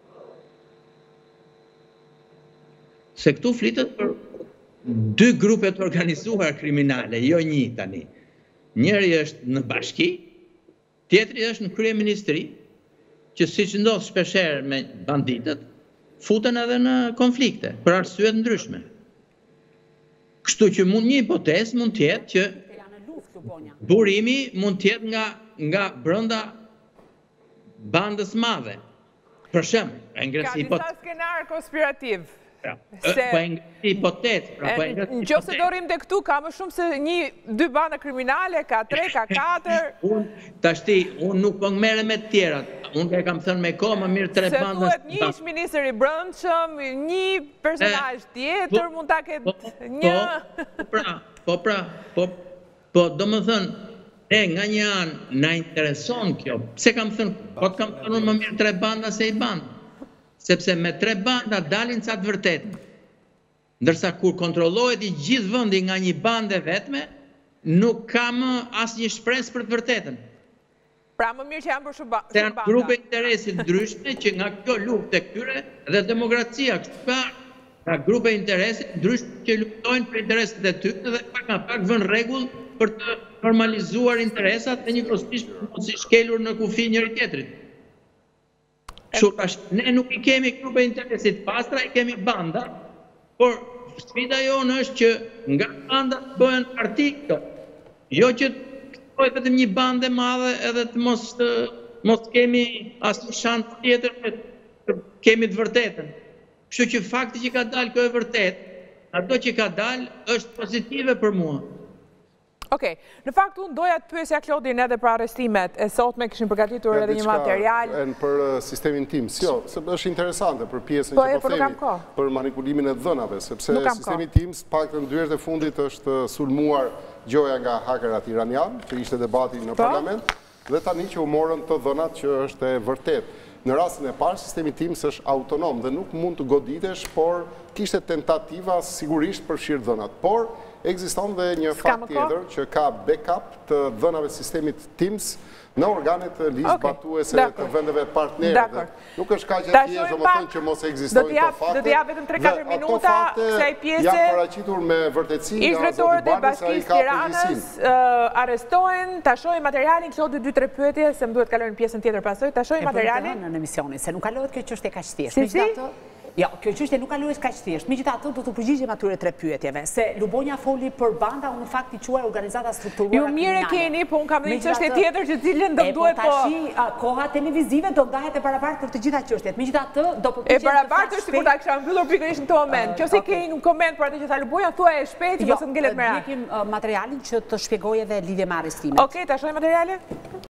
Se këtu flitet për dy grupe të organizuar kriminale, jo një tani. Njëri është në bashki, tjetri është në kryeministri, që siç ndodh shpeshherë me banditët, futen edhe në konflikte për arsye të ndryshme. Kështu që mund një hipotezë mund të jetë që burimi mund të jetë nga nga brenda bandës madhe. Për shembull, e ngres hipotezë. Ka disa skenar konspirativ. Po e ngres hipotezë, pra po e ngres. Nëse do rrim te këtu ka më shumë se një dy banda kriminale, ka tre, ka katër. Unë tashti, unë nuk po merrem me të tjerat. Unë e kam thënë me kohë më mirë tre banda. Se thuhet një ish ministër i brendshëm, një personazh tjetër mund ta ketë një. Po pra, po pra, po po domethënë, ne nga një anë na intereson kjo. Pse kam thënë, po kam thënë më mirë tre banda se i banda. Sepse me tre banda dalin ca të vërtetë. Ndërsa kur kontrollohet i gjithë vendi nga një bandë vetme, nuk ka më asnjë shpresë për të vërtetën. Pra më mirë që janë për shumë banda. Se janë grupe interesi ndryshme që nga kjo luftë e këtyre dhe demokracia kështu pa ka grupe interesi ndryshme që luftojnë për interesat e tyre dhe pak nga pak vën rregull për të normalizuar interesat dhe njëkohësisht mos i shkelur në kufi njëri tjetrit. Kështu tash ne nuk i kemi grupe interesi të pastra, i kemi banda, por sfida jonë është që nga banda të bëhen parti këto. Jo që po vetëm një bandë e madhe edhe të mos të, mos kemi asnjë shans tjetër të kemi të vërtetën. Kështu që fakti që ka dalë kjo e vërtetë, ato që ka dalë është pozitive për mua. Okej, në fakt unë doja të pyesja Klodin edhe për arrestimet e sotme, kishin përgatitur edhe një material. Për sistemin tim, jo, është interesante për pjesën që po themi, për manipulimin e dhënave, sepse sistemi tim, pak të ndyrët e fundit është sulmuar gjoja nga hakerat iranian, që ishte debati në parlament, dhe tani që u morën të dhënat që është e vërtet. Në rastin e parë, sistemi tim është autonom dhe nuk mund të goditesh, por kishte tentativa sigurisht për fshirë dhënat. Por, ekziston dhe një fakt tjetër që ka backup të dhënave sistemit Teams në organet ligjbatuese të vendeve partnerë. Nuk është kaq e thjeshtë, domethënë që mos ekzistojnë këto fakte. Do t'ja vetëm tre katër minuta kësaj pjese. Janë paraqitur me vërtetësi nga zoti Bardhi se ai ka përgjegjësinë. Arrestohen, ta shohim materialin, këto dy tre pyetje se më duhet kalojmë në pjesën tjetër pasoj. Ta shohim materialin në emisionin, se nuk kalohet kjo çështje kaq thjeshtë. Jo, kjo çështje nuk kalohet kaq thjesht. Megjithatë, do të përgjigjem atyre tre pyetjeve, se Lubonja foli për banda, unë në fakt i quaj organizata strukturuara kriminale. Ju mirë e keni, po unë kam një çështje tjetër që cilën do duhet po. E po tash koha televizive do ndahet e barabartë për të gjitha çështjet. Megjithatë, do përpiqem. E barabartë është sikur ta kisha mbyllur pikërisht në këtë moment. Nëse ke një koment për atë që tha Lubonja, thuaj e shpejt, mos të ngelet me radhë. Jo, materialin që të shpjegoj edhe lidhje me arrestimet. Okej, ta shohim materialin.